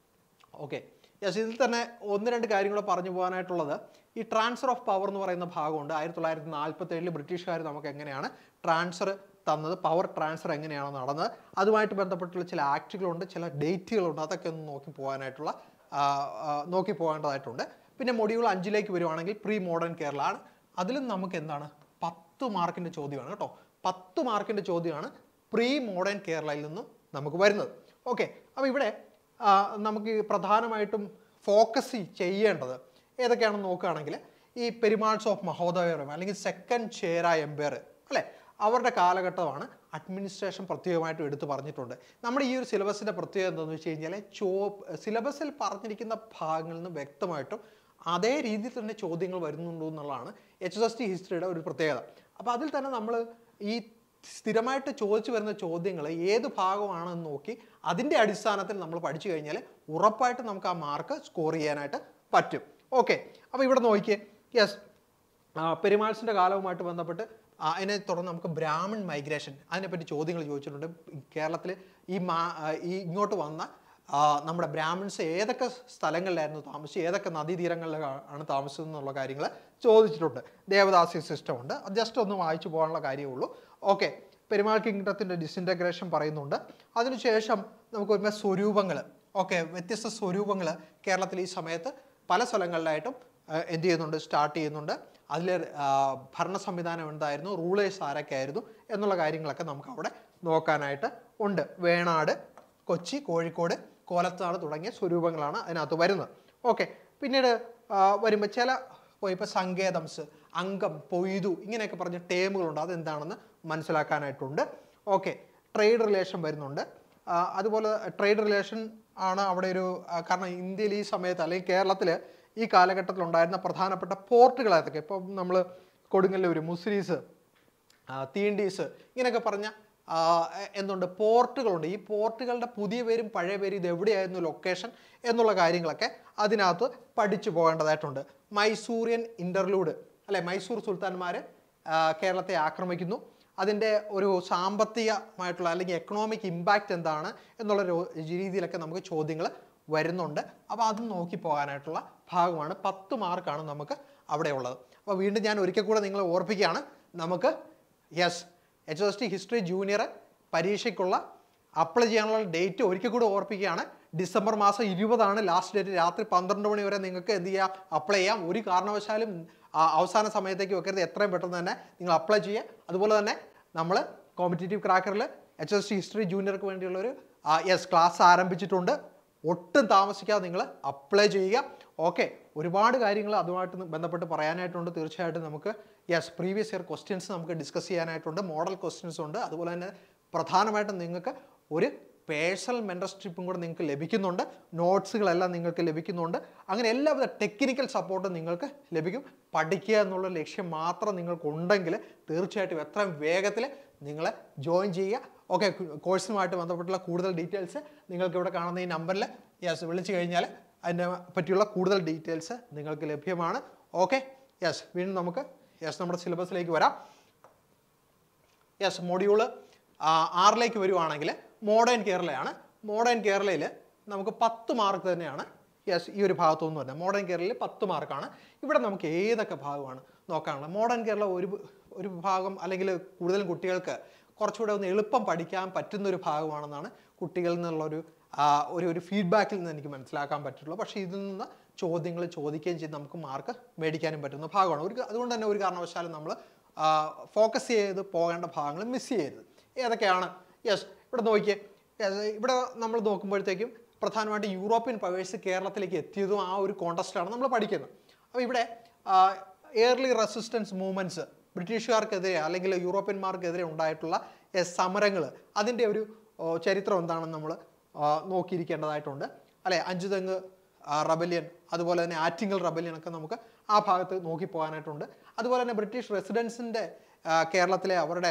ഓക്കെ യെസ് ഇതിൽ തന്നെ ഒന്ന് രണ്ട് കാര്യങ്ങൾ പറഞ്ഞു പോകാനായിട്ടുള്ളത് ഈ ട്രാൻസ്ഫർ ഓഫ് പവർ എന്ന് പറയുന്ന ഭാഗമുണ്ട്. ആയിരത്തി തൊള്ളായിരത്തി നാൽപ്പത്തി ഏഴിൽ ബ്രിട്ടീഷുകാർ നമുക്ക് എങ്ങനെയാണ് ട്രാൻസ്ഫർ തന്നത്, പവർ ട്രാൻസ്ഫർ എങ്ങനെയാണ് നടന്നത്, അതുമായിട്ട് ബന്ധപ്പെട്ടുള്ള ചില ആക്റ്റുകളുണ്ട്, ചില ഡേറ്റുകളുണ്ട്. അതൊക്കെ ഒന്ന് നോക്കി പോകാനായിട്ടുള്ള നോക്കി പോകേണ്ടതായിട്ടുണ്ട്. പിന്നെ മൊഡ്യൂൾ അഞ്ചിലേക്ക് വരുവാണെങ്കിൽ പ്രീ മോഡേൺ കേരള ആണ്. അതിലും നമുക്ക് എന്താണ് പത്ത് മാർക്കിൻ്റെ ചോദ്യമാണ് കേട്ടോ. പത്ത് മാർക്കിൻ്റെ ചോദ്യമാണ് പ്രീ മോഡേൺ കേരളയിൽ നിന്നും നമുക്ക് വരുന്നത്. ഓക്കെ, അപ്പോൾ ഇവിടെ നമുക്ക് പ്രധാനമായിട്ടും ഫോക്കസ് ചെയ്യേണ്ടത് ഏതൊക്കെയാണെന്ന് നോക്കുകയാണെങ്കിൽ ഈ പെരുമാൾസ് ഓഫ് മഹോദയപുരം അല്ലെങ്കിൽ സെക്കൻഡ് ചേര എംപയർ അല്ലേ, അവരുടെ കാലഘട്ടമാണ് അഡ്മിനിസ്ട്രേഷൻ പ്രത്യേകമായിട്ടും എടുത്തു പറഞ്ഞിട്ടുണ്ട്. നമ്മുടെ ഈ ഒരു സിലബസിൻ്റെ പ്രത്യേകത എന്താണെന്ന് വെച്ച് കഴിഞ്ഞാൽ ചോ സിലബസിൽ പറഞ്ഞിരിക്കുന്ന ഭാഗങ്ങളിൽ നിന്ന് വ്യക്തമായിട്ടും അതേ രീതിയിൽ തന്നെ ചോദ്യങ്ങൾ വരുന്നുണ്ടോ എന്നുള്ളതാണ് എച്ച് എസ് ടി ഹിസ്റ്ററിയുടെ ഒരു പ്രത്യേകത. അപ്പോൾ അതിൽ തന്നെ നമ്മൾ ഈ സ്ഥിരമായിട്ട് ചോദിച്ചു വരുന്ന ചോദ്യങ്ങൾ ഏത് ഭാഗമാണെന്ന് നോക്കി അതിൻ്റെ അടിസ്ഥാനത്തിൽ നമ്മൾ പഠിച്ചു കഴിഞ്ഞാൽ ഉറപ്പായിട്ട് നമുക്ക് ആ മാർക്ക് സ്കോർ ചെയ്യാനായിട്ട് പറ്റും. ഓക്കെ, അപ്പോൾ ഇവിടെ നോക്കിയേ യെസ് പെരുമാൾസിൻ്റെ കാലവുമായിട്ട് ബന്ധപ്പെട്ട് അതിനെ തുടർന്ന് നമുക്ക് ബ്രാഹ്മൺ മൈഗ്രേഷൻ അതിനെപ്പറ്റി ചോദ്യങ്ങൾ ചോദിച്ചിട്ടുണ്ട്. കേരളത്തിൽ ഈ മാ ഈ ഇങ്ങോട്ട് വന്ന നമ്മുടെ ബ്രാഹ്മിൺസ് ഏതൊക്കെ സ്ഥലങ്ങളിലായിരുന്നു താമസിച്ചത്, ഏതൊക്കെ നദീതീരങ്ങളിലാണ് താമസിച്ചത് എന്നുള്ള കാര്യങ്ങൾ ചോദിച്ചിട്ടുണ്ട്. ദേവദാസി സിസ്റ്റം ഉണ്ട്, അത് ജസ്റ്റ് ഒന്ന് വായിച്ചു പോകാനുള്ള കാര്യമേ ഉള്ളൂ. ഓക്കെ, പെരുമാൾ കിങ്ഡത്തിൻ്റെ ഡിസിൻറ്റഗ്രേഷൻ പറയുന്നുണ്ട്. അതിനുശേഷം നമുക്ക് വരുമ്പോൾ സ്വരൂപങ്ങൾ, ഓക്കെ, വ്യത്യസ്ത സ്വരൂപങ്ങൾ കേരളത്തിൽ ഈ സമയത്ത് പല സ്ഥലങ്ങളിലായിട്ടും എന്ത് ചെയ്യുന്നുണ്ട്, സ്റ്റാർട്ട് ചെയ്യുന്നുണ്ട്. അതിൽ ഭരണ സംവിധാനം എന്തായിരുന്നു, റൂളേഴ്സ് ആരൊക്കെ ആയിരുന്നു എന്നുള്ള കാര്യങ്ങളൊക്കെ നമുക്ക് അവിടെ നോക്കാനായിട്ട് ഉണ്ട്. വേണാട്, കൊച്ചി, കോഴിക്കോട്, കോലത്താട് തുടങ്ങിയ സ്വരൂപങ്ങളാണ് അതിനകത്ത് വരുന്നത്. ഓക്കെ, പിന്നീട് വരുമ്പോൾ ചില ഇപ്പോൾ സങ്കേതംസ്, അംഗം, പൊയ്തു ഇങ്ങനെയൊക്കെ പറഞ്ഞ ടേമുകളുണ്ട്. അതെന്താണെന്ന് മനസ്സിലാക്കാനായിട്ടുണ്ട്. ഓക്കെ, ട്രേഡ് റിലേഷൻ വരുന്നുണ്ട്. അതുപോലെ ട്രേഡ് റിലേഷൻ ആണ് അവിടെ ഒരു, കാരണം ഇന്ത്യയിൽ ഈ സമയത്ത് അല്ലെങ്കിൽ കേരളത്തിൽ ഈ കാലഘട്ടത്തിലുണ്ടായിരുന്ന പ്രധാനപ്പെട്ട പോർട്ടുകൾ ഏതൊക്കെ, ഇപ്പം നമ്മൾ കൊടുങ്ങല്ലൂർ, മുസിരീസ്, തീണ്ടീസ് ഇങ്ങനെയൊക്കെ പറഞ്ഞ എന്തുണ്ട് പോർട്ടുകളുണ്ട്. ഈ പോർട്ടുകളുടെ പുതിയ പേരും പഴയ പേരും ഇത് എവിടെയായിരുന്നു ലൊക്കേഷൻ എന്നുള്ള കാര്യങ്ങളൊക്കെ അതിനകത്ത് പഠിച്ചു പോകേണ്ടതായിട്ടുണ്ട്. മൈസൂറിയൻ ഇൻ്റർലൂഡ് അല്ലെ, മൈസൂർ സുൽത്താൻമാർ കേരളത്തെ ആക്രമിക്കുന്നു, അതിൻ്റെ ഒരു സാമ്പത്തികമായിട്ടുള്ള അല്ലെങ്കിൽ എക്കണോമിക് ഇമ്പാക്റ്റ് എന്താണ് എന്നുള്ള രീതിയിലൊക്കെ നമുക്ക് ചോദ്യങ്ങൾ വരുന്നുണ്ട്. അപ്പോൾ അത് നോക്കി പോകാനായിട്ടുള്ള ഭാഗമാണ്. പത്ത് മാർക്കാണ് നമുക്ക് അവിടെ ഉള്ളത്. അപ്പോൾ വീണ്ടും ഞാൻ ഒരിക്കൽ കൂടെ നിങ്ങളെ ഓർപ്പിക്കുകയാണ്, നമുക്ക് yes H S T history junior പരീക്ഷയ്ക്കുള്ള അപ്ലൈ ചെയ്യാനുള്ള ഡേറ്റ് ഒരിക്കൽ കൂടെ ഓർപ്പിക്കുകയാണ്. ഡിസംബർ മാസം ഇരുപതാണ് ലാസ്റ്റ് ഡേറ്റ്. രാത്രി പന്ത്രണ്ട് മണി വരെ നിങ്ങൾക്ക് എന്ത് ചെയ്യാം, അപ്ലൈ ചെയ്യാം. ഒരു കാരണവശാലും അവസാന സമയത്തേക്ക് വെക്കരുത്, എത്രയും പെട്ടെന്ന് തന്നെ നിങ്ങൾ അപ്ലൈ ചെയ്യുക. അതുപോലെ തന്നെ നമ്മൾ കോമ്പറ്റേറ്റീവ് ക്രാക്കറിൽ എച്ച് എസ് ടി ഹിസ്റ്ററി ജൂനിയർക്ക് വേണ്ടിയുള്ളൊരു യെസ് ക്ലാസ് ആരംഭിച്ചിട്ടുണ്ട്. ഒട്ടും താമസിക്കാതെ നിങ്ങൾ അപ്ലൈ ചെയ്യുക. ഓക്കെ, ഒരുപാട് കാര്യങ്ങൾ അതുമായിട്ട് ബന്ധപ്പെട്ട് പറയാനായിട്ടുണ്ട്. തീർച്ചയായിട്ടും നമുക്ക് യെസ് പ്രീവിയസ് ഇയർ ക്വസ്റ്റ്യൻസ് നമുക്ക് ഡിസ്കസ് ചെയ്യാനായിട്ടുണ്ട്, മോഡൽ ക്വസ്റ്റ്യൻസ് ഉണ്ട്. അതുപോലെ തന്നെ പ്രധാനമായിട്ടും നിങ്ങൾക്ക് ഒരു പേഴ്സണൽ മെൻറ്റർഷിപ്പും കൂടെ നിങ്ങൾക്ക് ലഭിക്കുന്നുണ്ട്, നോട്ട്സുകളെല്ലാം നിങ്ങൾക്ക് ലഭിക്കുന്നുണ്ട്. അങ്ങനെ എല്ലാവിധ ടെക്നിക്കൽ സപ്പോർട്ടും നിങ്ങൾക്ക് ലഭിക്കും. പഠിക്കുക എന്നുള്ള ലക്ഷ്യം മാത്രം നിങ്ങൾക്കുണ്ടെങ്കിൽ തീർച്ചയായിട്ടും എത്രയും വേഗത്തിൽ നിങ്ങളെ ജോയിൻ ചെയ്യുക. ഓക്കെ, കോഴ്സുമായിട്ട് ബന്ധപ്പെട്ടുള്ള കൂടുതൽ ഡീറ്റെയിൽസ് നിങ്ങൾക്ക് ഇവിടെ കാണുന്ന ഈ നമ്പറിൽ യെസ് വിളിച്ചു കഴിഞ്ഞാൽ അതിനെ പറ്റിയുള്ള കൂടുതൽ ഡീറ്റെയിൽസ് നിങ്ങൾക്ക് ലഭ്യമാണ്. ഓക്കെ, യെസ് വീണ്ടും നമുക്ക് യെസ് നമ്മുടെ സിലബസിലേക്ക് വരാം. യെസ് മൊഡ്യൂള് ആറിലേക്ക് വരുവാണെങ്കിൽ മോഡേൺ കേരളയാണ്. മോഡേൺ കേരളയിൽ നമുക്ക് പത്ത് മാർക്ക് തന്നെയാണ് യെസ് ഈ ഒരു ഭാഗത്തുനിന്ന് വരുന്നത്. മോഡേൺ കേരളയിൽ പത്ത് മാർക്കാണ്. ഇവിടെ നമുക്ക് ഏതൊക്കെ ഭാഗമാണ് നോക്കാനുള്ളത്. മോഡേൺ കേരള ഒരു ഒരു ഭാഗം അല്ലെങ്കിൽ കൂടുതലും കുട്ടികൾക്ക് കുറച്ചുകൂടെ ഒന്ന് എളുപ്പം പഠിക്കാൻ പറ്റുന്ന ഒരു ഭാഗമാണെന്നാണ് കുട്ടികളിൽ നിന്നുള്ളൊരു ഒരു ഒരു ഫീഡ്ബാക്കിൽ നിന്ന് എനിക്ക് മനസ്സിലാക്കാൻ പറ്റുള്ളൂ. പക്ഷേ ഇതിൽ നിന്ന് ചോദ്യങ്ങൾ ചോദിക്കുകയും ചെയ്ത് നമുക്ക് മാർക്ക് മേടിക്കാനും പറ്റുന്ന ഭാഗമാണ്. ഒരു അതുകൊണ്ട് തന്നെ ഒരു കാരണവശാലും നമ്മൾ ഫോക്കസ് ചെയ്ത് പോകേണ്ട ഭാഗങ്ങൾ മിസ് ചെയ്യരുത്. ഏതൊക്കെയാണ് യെസ് ഇവിടെ നോക്കിയേ. ഇവിടെ നമ്മൾ നോക്കുമ്പോഴത്തേക്കും പ്രധാനമായിട്ട് യൂറോപ്യൻ പവേഴ്സ് കേരളത്തിലേക്ക് എത്തിയതും ആ ഒരു കോണ്ടസ്റ്റാണ് നമ്മൾ പഠിക്കുന്നത്. അപ്പോൾ ഇവിടെ എയർലി റെസിസ്റ്റൻസ് മൂവ്മെൻറ്റ്സ്, ബ്രിട്ടീഷുകാർക്കെതിരെ അല്ലെങ്കിൽ യൂറോപ്യന്മാർക്കെതിരെ ഉണ്ടായിട്ടുള്ള സമരങ്ങൾ, അതിൻ്റെ ഒരു ചരിത്രം എന്താണെന്ന് നമ്മൾ നോക്കിയിരിക്കേണ്ടതായിട്ടുണ്ട് അല്ലേ. അഞ്ചുതെങ്ങ് റബല്യൻ, അതുപോലെ തന്നെ ആറ്റിങ്ങൽ റബല്യൻ ഒക്കെ നമുക്ക് ആ ഭാഗത്ത് നോക്കി പോകാനായിട്ടുണ്ട്. അതുപോലെ തന്നെ ബ്രിട്ടീഷ് റെസിഡൻസിൻ്റെ കേരളത്തിലെ അവരുടെ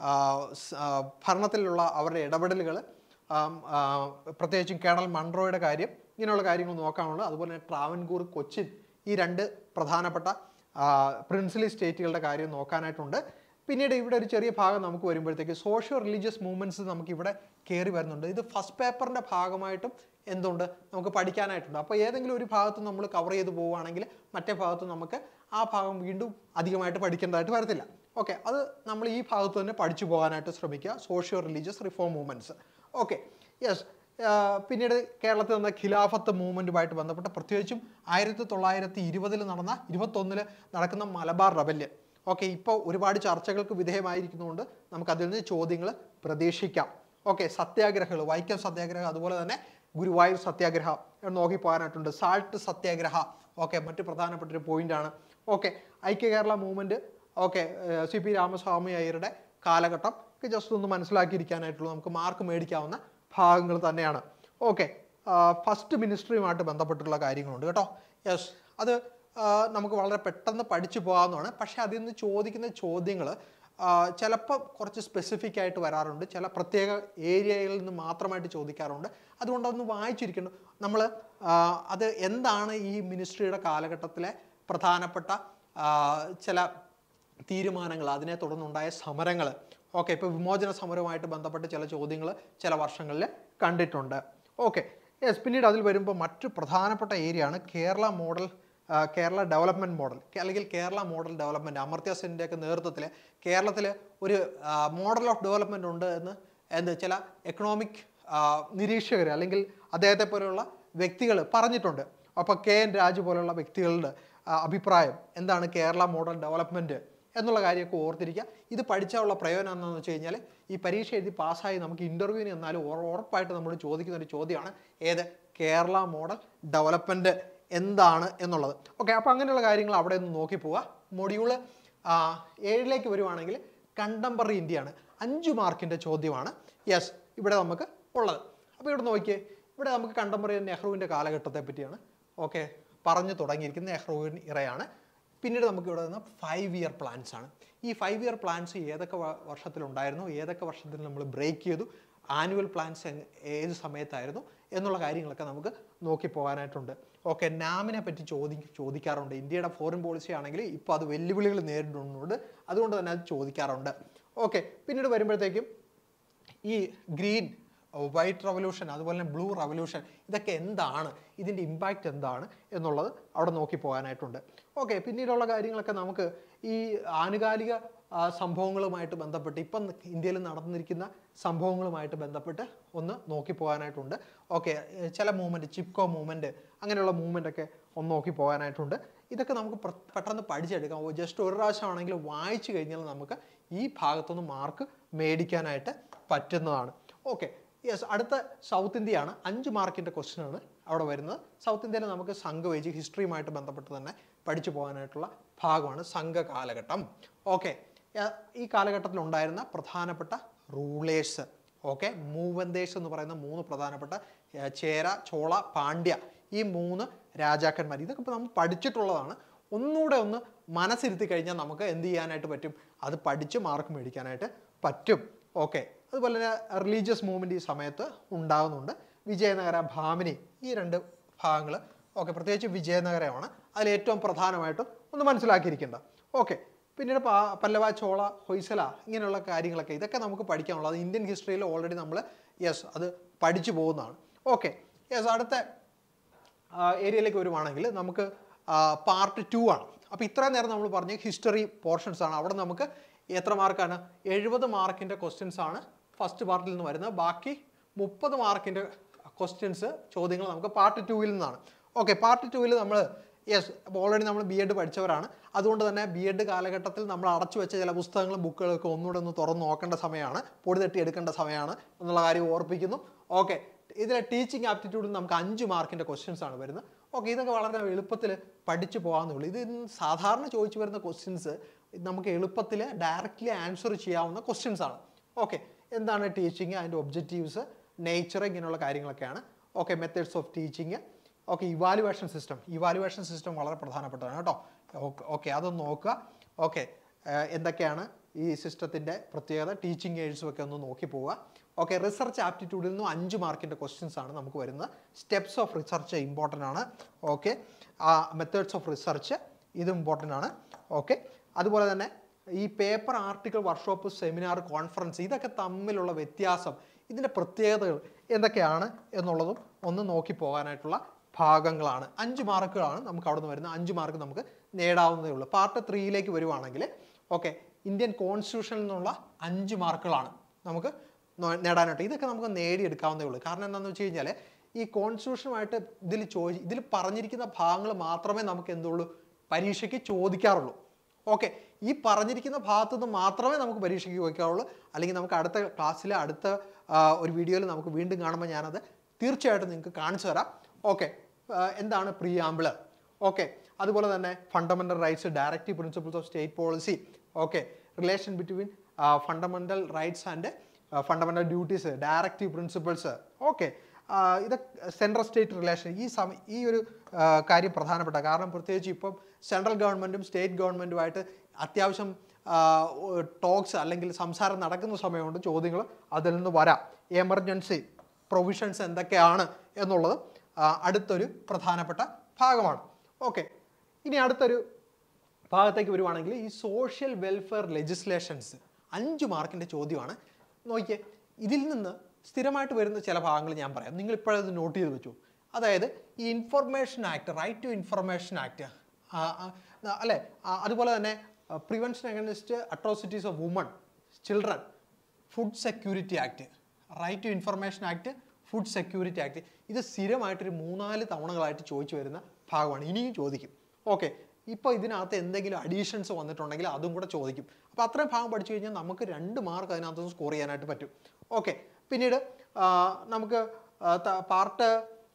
ഭരണത്തിലുള്ള അവരുടെ ഇടപെടലുകൾ, പ്രത്യേകിച്ചും കേണൽ മൺട്രോയുടെ കാര്യം, ഇങ്ങനെയുള്ള കാര്യങ്ങൾ നോക്കാനുള്ളത്. അതുപോലെ തന്നെ ട്രാവൻകൂർ, കൊച്ചിൻ ഈ രണ്ട് പ്രധാനപ്പെട്ട പ്രിൻസിലി സ്റ്റേറ്റുകളുടെ കാര്യം നോക്കാനായിട്ടുണ്ട്. പിന്നീട് ഇവിടെ ഒരു ചെറിയ ഭാഗം നമുക്ക് വരുമ്പോഴത്തേക്ക് സോഷ്യോ റിലീജിയസ് മൂവ്മെൻറ്റ്സ് നമുക്ക് ഇവിടെ കയറി വരുന്നുണ്ട്. ഇത് ഫസ്റ്റ് പേപ്പറിൻ്റെ ഭാഗമായിട്ടും എന്തുണ്ട് നമുക്ക് പഠിക്കാനായിട്ടുണ്ട്. അപ്പോൾ ഏതെങ്കിലും ഒരു ഭാഗത്ത് നമ്മൾ കവർ ചെയ്ത് പോവുകയാണെങ്കിൽ മറ്റേ ഭാഗത്ത് നമുക്ക് ആ ഭാഗം വീണ്ടും അധികമായിട്ട് പഠിക്കേണ്ടതായിട്ട് വരത്തില്ല. ഓക്കെ, അത് നമ്മൾ ഈ ഭാഗത്ത് തന്നെ പഠിച്ചു പോകാനായിട്ട് ശ്രമിക്കുക. Socio religious reform movements. Okay, yes പിന്നീട് കേരളത്തിൽ നടന്ന ഖിലാഫത്ത് മൂവ്മെൻറ്റുമായിട്ട് ബന്ധപ്പെട്ട് പ്രത്യേകിച്ചും ആയിരത്തി തൊള്ളായിരത്തി ഇരുപതിൽ നടന്ന ഇരുപത്തൊന്നിൽ നടക്കുന്ന മലബാർ റബല്യൻ. ഓക്കെ, ഇപ്പോൾ ഒരുപാട് ചർച്ചകൾക്ക് വിധേയമായിരിക്കുന്നതുകൊണ്ട് നമുക്ക് അതിൽ നിന്ന് ചോദ്യങ്ങൾ പ്രതീക്ഷിക്കാം. ഓക്കെ, സത്യാഗ്രഹങ്ങൾ, വൈക്കം സത്യാഗ്രഹം, അതുപോലെ തന്നെ ഗുരുവായൂർ സത്യാഗ്രഹം നോക്കി പോകാനായിട്ടുണ്ട്. സാൾട്ട് സത്യാഗ്രഹ ഓക്കെ മറ്റു പ്രധാനപ്പെട്ട ഒരു പോയിന്റാണ്. ഓക്കെ, ഐക്യ Kerala movement, okay C P Ramaswamy അയ്യരുടെ കാലഘട്ടം ജസ്റ്റ് ഒന്ന് മനസ്സിലാക്കിയിരിക്കാനായിട്ടുള്ള നമുക്ക് മാർക്ക് മേടിക്കാവുന്ന ഭാഗങ്ങൾ തന്നെയാണ്. ഓക്കെ, ഫസ്റ്റ് മിനിസ്ട്രിയുമായിട്ട് ബന്ധപ്പെട്ടുള്ള കാര്യങ്ങളുണ്ട് കേട്ടോ. യെസ്, അത് നമുക്ക് വളരെ പെട്ടെന്ന് പഠിച്ചു പോകാവുന്നതാണ്. പക്ഷേ അതിൽ നിന്ന് ചോദിക്കുന്ന ചോദ്യങ്ങൾ ചിലപ്പോൾ കുറച്ച് സ്പെസിഫിക് ആയിട്ട് വരാറുണ്ട്, ചില പ്രത്യേക ഏരിയകളിൽ നിന്ന് മാത്രമായിട്ട് ചോദിക്കാറുണ്ട്. അതുകൊണ്ട് അതൊന്ന് വായിച്ചിരിക്കണം നമ്മൾ. അത് എന്താണ് ഈ മിനിസ്ട്രിയുടെ കാലഘട്ടത്തിലെ പ്രധാനപ്പെട്ട ചില തീരുമാനങ്ങൾ, അതിനെ തുടർന്നുണ്ടായ സമരങ്ങൾ. ഓക്കെ, ഇപ്പോൾ വിമോചന സമരവുമായിട്ട് ബന്ധപ്പെട്ട് ചില ചോദ്യങ്ങൾ ചില വർഷങ്ങളിൽ കണ്ടിട്ടുണ്ട്. ഓക്കെ, യെസ് പിന്നീട് അതിൽ വരുമ്പോൾ മറ്റു പ്രധാനപ്പെട്ട ഏരിയ ആണ് Kerala model Kerala development model അല്ലെങ്കിൽ കേരള മോഡൽ ഡെവലപ്മെൻറ്റ് അമർത്യ സെന്നിൻ്റെയൊക്കെ നേതൃത്വത്തിൽ കേരളത്തിൽ ഒരു മോഡൽ ഓഫ് ഡെവലപ്മെൻറ്റ് ഉണ്ട് എന്ന് എന്ത് ചില എക്കണോമിക് നിരീക്ഷകർ അല്ലെങ്കിൽ അദ്ദേഹത്തെ പോലെയുള്ള വ്യക്തികൾ പറഞ്ഞിട്ടുണ്ട്. അപ്പോൾ കെ എൻ രാജു പോലുള്ള വ്യക്തികളുടെ അഭിപ്രായം എന്താണ് കേരള മോഡൽ ഡെവലപ്മെൻറ്റ് എന്നുള്ള കാര്യമൊക്കെ ഓർത്തിരിക്കുക. ഇത് പഠിച്ചാലുള്ള പ്രയോജനം എന്താണെന്ന് വെച്ച് കഴിഞ്ഞാൽ ഈ പരീക്ഷ എഴുതി പാസ്സായി നമുക്ക് ഇൻ്റർവ്യൂവിന് എന്നാലും ഉറപ്പായിട്ട് നമ്മൾ ചോദിക്കുന്ന ഒരു ചോദ്യമാണ് ഏത് കേരള മോഡൽ ഡെവലപ്മെൻറ്റ് എന്താണ് എന്നുള്ളത്. ഓക്കെ, അപ്പോൾ അങ്ങനെയുള്ള കാര്യങ്ങൾ അവിടെ ഒന്ന് നോക്കി പോവുക. മൊഡ്യൂള് ഏഴിലേക്ക് വരുവാണെങ്കിൽ കണ്ടംപററി ഇന്ത്യയാണ്, അഞ്ച് മാർക്കിൻ്റെ ചോദ്യമാണ് യെസ് ഇവിടെ നമുക്ക് ഉള്ളത്. അപ്പോൾ ഇവിടെ നോക്കിയേ, ഇവിടെ നമുക്ക് കണ്ടംപററി നെഹ്റുവിൻ്റെ കാലഘട്ടത്തെ പറ്റിയാണ് ഓക്കെ പറഞ്ഞു തുടങ്ങിയിരിക്കുന്നത്. നെഹ്റുവിൻ ഇറയാണ്. പിന്നീട് നമുക്ക് ഇവിടെ നിന്ന് ഫൈവ് ഇയർ പ്ലാൻസ് ആണ്. ഈ ഫൈവ് ഇയർ പ്ലാൻസ് ഏതൊക്കെ വർഷത്തിലുണ്ടായിരുന്നു, ഏതൊക്കെ വർഷത്തിൽ നമ്മൾ ബ്രേക്ക് ചെയ്തു, ആനുവൽ പ്ലാൻസ് ഏത് സമയത്തായിരുന്നു എന്നുള്ള കാര്യങ്ങളൊക്കെ നമുക്ക് നോക്കി പോകാനായിട്ടുണ്ട്. ഓക്കെ, നാമിനെ പറ്റി ചോദി ചോദിക്കാറുണ്ട് ഇന്ത്യയുടെ ഫോറിൻ പോളിസി ആണെങ്കിൽ ഇപ്പോൾ അത് വെല്ലുവിളികൾ നേരിടുന്നുണ്ട്, അതുകൊണ്ട് തന്നെ അത് ചോദിക്കാറുണ്ട്. ഓക്കെ, പിന്നീട് വരുമ്പോഴത്തേക്കും ഈ ഗ്രീൻ വൈറ്റ് റവല്യൂഷൻ അതുപോലെ തന്നെ ബ്ലൂ റവല്യൂഷൻ ഇതൊക്കെ എന്താണ്, ഇതിൻ്റെ ഇമ്പാക്റ്റ് എന്താണ് എന്നുള്ളത് അവിടെ നോക്കി പോകാനായിട്ടുണ്ട്. ഓക്കെ, പിന്നീടുള്ള കാര്യങ്ങളൊക്കെ നമുക്ക് ഈ ആനുകാലിക സംഭവങ്ങളുമായിട്ട് ബന്ധപ്പെട്ട് ഇപ്പം ഇന്ത്യയിൽ നടന്നിരിക്കുന്ന സംഭവങ്ങളുമായിട്ട് ബന്ധപ്പെട്ട് ഒന്ന് നോക്കി പോകാനായിട്ടുണ്ട്. ഓക്കെ, ചില മൂവ്മെൻറ്റ് ചിപ്കോ മൂവ്മെൻറ്റ് അങ്ങനെയുള്ള മൂവ്മെൻറ്റൊക്കെ ഒന്ന് നോക്കി പോകാനായിട്ടുണ്ട്. ഇതൊക്കെ നമുക്ക് പെട്ടെന്ന് പഠിച്ചെടുക്കാം. ജസ്റ്റ് ഒരു പ്രാവശ്യമാണെങ്കിൽ വായിച്ചു കഴിഞ്ഞാൽ നമുക്ക് ഈ ഭാഗത്തുനിന്ന് മാർക്ക് മേടിക്കാനായിട്ട് പറ്റുന്നതാണ്. ഓക്കെ, യെസ്, അടുത്ത സൗത്ത് ഇന്ത്യയാണ്. അഞ്ച് മാർക്കിൻ്റെ ക്വസ്റ്റ്യൻ ആണ് അവിടെ വരുന്നത്. സൗത്ത് ഇന്ത്യയിൽ നമുക്ക് സംഘവേജ് ഹിസ്റ്ററിയുമായിട്ട് ബന്ധപ്പെട്ട് തന്നെ പഠിച്ചു പോകാനായിട്ടുള്ള ഭാഗമാണ് സംഘ കാലഘട്ടം. ഓക്കെ, ഈ കാലഘട്ടത്തിൽ ഉണ്ടായിരുന്ന പ്രധാനപ്പെട്ട റൂളേഴ്സ് ഓക്കെ മൂവന്തേഷ് എന്ന് പറയുന്ന മൂന്ന് പ്രധാനപ്പെട്ട ചേര, ചോള, പാണ്ഡ്യ ഈ മൂന്ന് രാജാക്കന്മാർ, ഇതൊക്കെ ഇപ്പോൾ നമ്മൾ പഠിച്ചിട്ടുള്ളതാണ്. ഒന്നുകൂടെ ഒന്ന് മനസ്സിരുത്തി കഴിഞ്ഞാൽ നമുക്ക് എന്ത് ചെയ്യാനായിട്ട് പറ്റും, അത് പഠിച്ച് മാർക്ക് മേടിക്കാനായിട്ട് പറ്റും. ഓക്കെ, അതുപോലെ തന്നെ റിലീജിയസ് മൂവ്മെൻറ്റ് ഈ സമയത്ത് ഉണ്ടാകുന്നുണ്ട്. വിജയനഗര, ഭാമിനി ഈ രണ്ട് ഭാഗങ്ങൾ ഓക്കെ പ്രത്യേകിച്ച് വിജയനഗരമാണ് അതിൽ ഏറ്റവും പ്രധാനമായിട്ടും ഒന്ന് മനസ്സിലാക്കിയിരിക്കേണ്ട. ഓക്കെ, പിന്നീട് പാ പല്ലവ, ചോള, ഹൊയ്സല ഇങ്ങനെയുള്ള കാര്യങ്ങളൊക്കെ ഇതൊക്കെ നമുക്ക് പഠിക്കാനുള്ളത് ഇന്ത്യൻ ഹിസ്റ്ററിയിൽ ഓൾറെഡി നമ്മൾ യെസ് അത് പഠിച്ചു പോകുന്നതാണ്. ഓക്കെ, യെസ്, അടുത്ത ഏരിയയിലേക്ക് വരുവാണെങ്കിൽ നമുക്ക് പാർട്ട് ടു ആണ്. അപ്പോൾ ഇത്രയും നേരം നമ്മൾ പറഞ്ഞ ഹിസ്റ്ററി പോർഷൻസ് ആണ്. അവിടെ നമുക്ക് എത്ര മാർക്കാണ്, എഴുപത് മാർക്കിൻ്റെ ക്വസ്റ്റ്യൻസ് ആണ് ഫസ്റ്റ് പാർട്ടിൽ നിന്ന് വരുന്നത്. ബാക്കി മുപ്പത് മാർക്കിൻ്റെ ക്വസ്റ്റ്യൻസ് ചോദ്യങ്ങൾ നമുക്ക് പാർട്ട് ടൂവിൽ നിന്നാണ്. ഓക്കെ, പാർട്ട് ടൂവിൽ നമ്മൾ യെസ് ഓൾറെഡി നമ്മൾ ബി എഡ് പഠിച്ചവരാണ്. അതുകൊണ്ട് തന്നെ ബി എഡ് കാലഘട്ടത്തിൽ നമ്മൾ അടച്ചു വെച്ച ചില പുസ്തകങ്ങളും ബുക്കുകളൊക്കെ ഒന്നുകൂടെ ഒന്ന് തുറന്ന് നോക്കേണ്ട സമയമാണ്, പൊടി തട്ടി എടുക്കേണ്ട സമയമാണ് എന്നുള്ള കാര്യം ഓർപ്പിക്കുന്നു. ഓക്കെ, ഇതിലെ ടീച്ചിങ് ആപ്റ്റിറ്റ്യൂഡിൽ നമുക്ക് അഞ്ച് മാർക്കിൻ്റെ ക്വസ്റ്റ്യൻസ് ആണ് വരുന്നത്. ഓക്കെ, ഇതൊക്കെ വളരെ എളുപ്പത്തിൽ പഠിച്ചു പോകാവുന്നേ ഉള്ളൂ. ഇത് സാധാരണ ചോദിച്ചു വരുന്ന ക്വസ്റ്റ്യൻസ് നമുക്ക് എളുപ്പത്തിൽ ഡയറക്റ്റ്ലി ആൻസർ ചെയ്യാവുന്ന ക്വസ്റ്റ്യൻസ് ആണ്. ഓക്കെ, എന്താണ് ടീച്ചിങ്, അതിൻ്റെ ഒബ്ജക്റ്റീവ്സ്, നേച്ചർ ഇങ്ങനെയുള്ള കാര്യങ്ങളൊക്കെയാണ്. Okay, methods of teaching. Okay, evaluation system evaluation system വളരെ പ്രധാനപ്പെട്ടതാണ് കേട്ടോ. ഓക്കെ ഓക്കെ അതൊന്ന് നോക്കുക. ഓക്കെ, എന്തൊക്കെയാണ് ഈ സിസ്റ്റത്തിൻ്റെ പ്രത്യേകത, ടീച്ചിങ് എയ്ഡ്സും ഒക്കെ ഒന്ന് നോക്കി പോവുക. ഓക്കെ, റിസർച്ച് ആപ്റ്റിറ്റ്യൂഡിൽ നിന്നും അഞ്ച് മാർക്കിൻ്റെ ക്വസ്റ്റ്യൻസ് ആണ് നമുക്ക് വരുന്നത്. സ്റ്റെപ്സ് ഓഫ് റിസർച്ച് ഇമ്പോർട്ടൻ്റ് ആണ്. ഓക്കെ, മെത്തേഡ്സ് ഓഫ് റിസർച്ച് ഇത് ഇമ്പോർട്ടൻ്റ് ആണ്. ഓക്കെ, അതുപോലെ തന്നെ ഈ paper, article, workshop, seminar, conference ഇതൊക്കെ തമ്മിലുള്ള വ്യത്യാസം, ഇതിൻ്റെ പ്രത്യേകതകൾ എന്തൊക്കെയാണ് എന്നുള്ളതും ഒന്ന് നോക്കി പോകാനായിട്ടുള്ള ഭാഗങ്ങളാണ്. അഞ്ച് മാർക്കുകളാണ് നമുക്ക് അവിടെ നിന്ന് വരുന്നത്. അഞ്ച് മാർക്ക് നമുക്ക് നേടാവുന്നതേ ഉള്ളൂ. പാർട്ട് ത്രീയിലേക്ക് വരുവാണെങ്കിൽ ഓക്കെ ഇന്ത്യൻ കോൺസ്റ്റിറ്റ്യൂഷനിൽ നിന്നുള്ള അഞ്ച് മാർക്കുകളാണ് നമുക്ക് നേടാനായിട്ട്. ഇതൊക്കെ നമുക്ക് നേടിയെടുക്കാവുന്നതേ ഉള്ളൂ. കാരണം എന്താണെന്ന് വെച്ച് കഴിഞ്ഞാൽ ഈ കോൺസ്റ്റിറ്റ്യൂഷനുമായിട്ട് ഇതിൽ ചോദി ഇതിൽ പറഞ്ഞിരിക്കുന്ന ഭാഗങ്ങൾ മാത്രമേ നമുക്ക് എന്തുള്ളൂ പരീക്ഷയ്ക്ക് ചോദിക്കാറുള്ളൂ. ഓക്കെ, ഈ പറഞ്ഞിരിക്കുന്ന ഭാഗത്തു നിന്ന് മാത്രമേ നമുക്ക് പരീക്ഷയ്ക്ക് ചോദിക്കാറുള്ളൂ. അല്ലെങ്കിൽ നമുക്ക് അടുത്ത ക്ലാസ്സിൽ അടുത്ത ഒരു വീഡിയോയിൽ നമുക്ക് വീണ്ടും കാണുമ്പോൾ ഞാനത് തീർച്ചയായിട്ടും നിങ്ങൾക്ക് കാണിച്ചു തരാം. ഓക്കെ, എന്താണ് പ്രീആംബിള്, ഓക്കെ അതുപോലെ തന്നെ fundamental rights, directive principles of state policy, okay relation between fundamental rights and fundamental duties, directive principles, okay ഇത് സെൻട്രൽ സ്റ്റേറ്റ് റിലേഷൻ. ഈ സമ ഈ ഒരു കാര്യം പ്രധാനപ്പെട്ട കാരണം പ്രത്യേകിച്ച് ഇപ്പം സെൻട്രൽ ഗവൺമെൻറ്റും സ്റ്റേറ്റ് ഗവൺമെൻറ്റുമായിട്ട് അത്യാവശ്യം ടോക്സ് അല്ലെങ്കിൽ സംസാരം നടക്കുന്ന സമയമുണ്ട്, ചോദ്യങ്ങൾ അതിൽ നിന്ന് വരാം. എമർജൻസി പ്രൊവിഷൻസ് എന്തൊക്കെയാണ് എന്നുള്ളത് അടുത്തൊരു പ്രധാനപ്പെട്ട ഭാഗമാണ്. ഓക്കെ, ഇനി അടുത്തൊരു ഭാഗത്തേക്ക് വരുവാണെങ്കിൽ ഈ സോഷ്യൽ വെൽഫെയർ ലെജിസ്ലേഷൻസ് അഞ്ച് മാർക്കിൻ്റെ ചോദ്യമാണ്. നോക്കിയേ, ഇതിൽ നിന്ന് സ്ഥിരമായിട്ട് വരുന്ന ചില ഭാഗങ്ങൾ ഞാൻ പറയാം, നിങ്ങൾ ഇപ്പോഴത് നോട്ട് ചെയ്ത് വെച്ചു. അതായത് ഈ information act, right to information act അല്ലേ? അതുപോലെ തന്നെ prevention against atrocities of woman, children, food security act, right to information act, food security act. ഇത് സ്ഥിരമായിട്ടൊരു മൂന്നാല് തവണകളായിട്ട് ചോദിച്ചു വരുന്ന ഭാഗമാണ്. ഇനിയും ചോദിക്കും. ഓക്കെ, ഇപ്പോൾ ഇതിനകത്ത് എന്തെങ്കിലും അഡീഷൻസ് വന്നിട്ടുണ്ടെങ്കിൽ അതും കൂടെ ചോദിക്കും. അപ്പോൾ അത്രയും ഭാഗം പഠിച്ചു കഴിഞ്ഞാൽ നമുക്ക് രണ്ട് മാർക്ക് അതിനകത്ത് സ്കോർ ചെയ്യാനായിട്ട് പറ്റും. ഓക്കെ, പിന്നീട് നമുക്ക് പാർട്ട്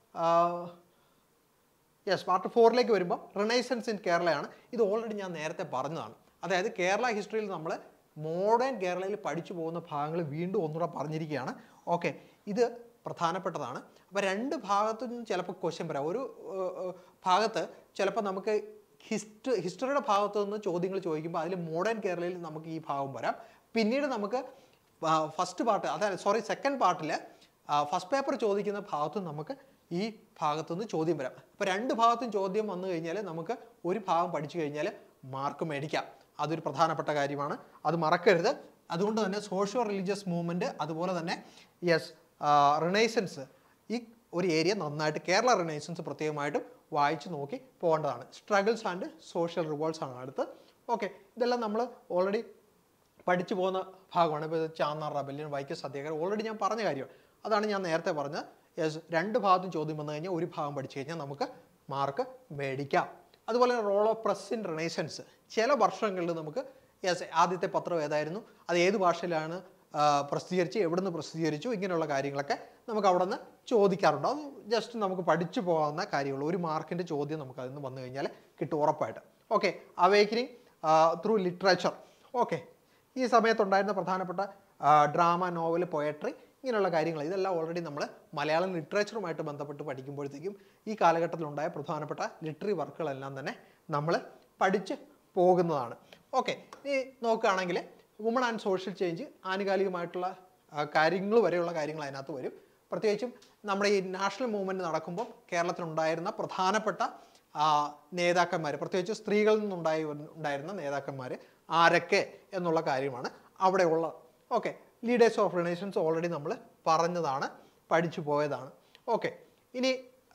യെസ് പാർട്ട് ഫോറിലേക്ക് വരുമ്പോൾ റിനൈസൻസ് ഇൻ കേരളയാണ്. ഇത് ഓൾറെഡി ഞാൻ നേരത്തെ പറഞ്ഞതാണ്. അതായത് കേരള ഹിസ്റ്ററിയിൽ നമ്മൾ മോഡേൺ കേരളയിൽ പഠിച്ചു പോകുന്ന ഭാഗങ്ങൾ വീണ്ടും ഒന്നുകൂടെ പറഞ്ഞിരിക്കുകയാണ്. ഓക്കെ, ഇത് പ്രധാനപ്പെട്ടതാണ്. അപ്പോൾ രണ്ട് ഭാഗത്തു നിന്നും ചിലപ്പോൾ ക്വസ്റ്റ്യൻ വരാം. ഒരു ഭാഗത്ത് ചിലപ്പോൾ നമുക്ക് ഹിസ്റ്ററി ഹിസ്റ്ററിയുടെ ഭാഗത്തു നിന്ന് ചോദ്യങ്ങൾ ചോദിക്കുമ്പോൾ അതിൽ മോഡേൺ കേരളയിൽ നമുക്ക് ഈ ഭാഗം വരാം. പിന്നീട് നമുക്ക് ഫസ്റ്റ് പാർട്ട്, അതായത് സോറി സെക്കൻഡ് പാർട്ടിൽ ഫസ്റ്റ് പേപ്പർ ചോദിക്കുന്ന ഭാഗത്തും നമുക്ക് ഈ ഭാഗത്തുനിന്ന് ചോദ്യം വരാം. അപ്പോൾ രണ്ട് ഭാഗത്തും ചോദ്യം വന്നു കഴിഞ്ഞാൽ നമുക്ക് ഒരു ഭാഗം പഠിച്ചു കഴിഞ്ഞാൽ മാർക്ക് മേടിക്കാം. അതൊരു പ്രധാനപ്പെട്ട കാര്യമാണ്, അത് മറക്കരുത്. അതുകൊണ്ട് തന്നെ സോഷ്യോ റിലീജിയസ് മൂവ്മെൻറ്റ്, അതുപോലെ തന്നെ യെസ് റിനൈസൻസ്, ഈ ഒരു ഏരിയ നന്നായിട്ട് കേരള റിനൈസൻസ് പ്രത്യേകമായിട്ടും വായിച്ച് നോക്കി പോകേണ്ടതാണ്. സ്ട്രഗിൾസ് ആൻഡ് സോഷ്യൽ റിവോൾട്ട്സ് ആണ് അടുത്ത്. ഓക്കെ, ഇതെല്ലാം നമ്മൾ ഓൾറെഡി പഠിച്ചു പോകുന്ന ഭാഗമാണ്. ഇപ്പോൾ ചാന്നാർ റബല്യൻ, വൈക്കം സത്യാഗ്രഹം ഓൾറെഡി ഞാൻ പറഞ്ഞ കാര്യമാണ്. അതാണ് ഞാൻ നേരത്തെ പറഞ്ഞത്. യെസ്, രണ്ട് ഭാഗത്തും ചോദ്യം വന്നു കഴിഞ്ഞാൽ ഒരു ഭാഗം പഠിച്ചു കഴിഞ്ഞാൽ നമുക്ക് മാർക്ക് മേടിക്കാം. അതുപോലെ role of press in renaissance, ചില വർഷങ്ങളിൽ നമുക്ക് യെസ് ആദ്യത്തെ പത്രം ഏതായിരുന്നു, അത് ഏത് ഭാഷയിലാണ് പ്രസിദ്ധീകരിച്ച്, എവിടുന്ന് പ്രസിദ്ധീകരിച്ചു, ഇങ്ങനെയുള്ള കാര്യങ്ങളൊക്കെ നമുക്ക് അവിടെ നിന്ന് ചോദിക്കാറുണ്ട്. അത് ജസ്റ്റ് നമുക്ക് പഠിച്ചു പോകാവുന്ന കാര്യമുള്ളൂ. ഒരു മാർക്കിൻ്റെ ചോദ്യം നമുക്ക് അതിൽ നിന്ന് വന്നു കഴിഞ്ഞാൽ കിട്ടും ഉറപ്പായിട്ട്. Okay, awakening through literature. Okay, ഈ സമയത്തുണ്ടായിരുന്ന പ്രധാനപ്പെട്ട ഡ്രാമ, നോവൽ, പോയട്രി, ഇങ്ങനെയുള്ള കാര്യങ്ങൾ ഇതെല്ലാം ഓൾറെഡി നമ്മൾ മലയാളം ലിറ്ററേച്ചറുമായിട്ട് ബന്ധപ്പെട്ട് പഠിക്കുമ്പോഴത്തേക്കും ഈ കാലഘട്ടത്തിലുണ്ടായ പ്രധാനപ്പെട്ട ലിറ്റററി വർക്കുകളെല്ലാം തന്നെ നമ്മൾ പഠിച്ച് പോകുന്നതാണ്. ഓക്കെ, ഇനി നോക്കുകയാണെങ്കിൽ വുമൺ ആൻഡ് സോഷ്യൽ ചേഞ്ച്, ആനുകാലികമായിട്ടുള്ള കാര്യങ്ങൾ വരെയുള്ള കാര്യങ്ങൾ അതിനകത്ത് വരും. പ്രത്യേകിച്ചും നമ്മുടെ ഈ നാഷണൽ മൂവ്മെൻറ്റ് നടക്കുമ്പോൾ കേരളത്തിലുണ്ടായിരുന്ന പ്രധാനപ്പെട്ട നേതാക്കന്മാർ, പ്രത്യേകിച്ച് സ്ത്രീകളിൽ നിന്നുണ്ടായി ഉണ്ടായിരുന്ന നേതാക്കന്മാർ ആരൊക്കെ എന്നുള്ള കാര്യമാണ് അവിടെ ഉള്ളത്. Okay, leaders of renaissance already നമ്മൾ പറഞ്ഞതാണ്, പഠിച്ചു പോയതാണ്. ഓക്കെ, ഇനി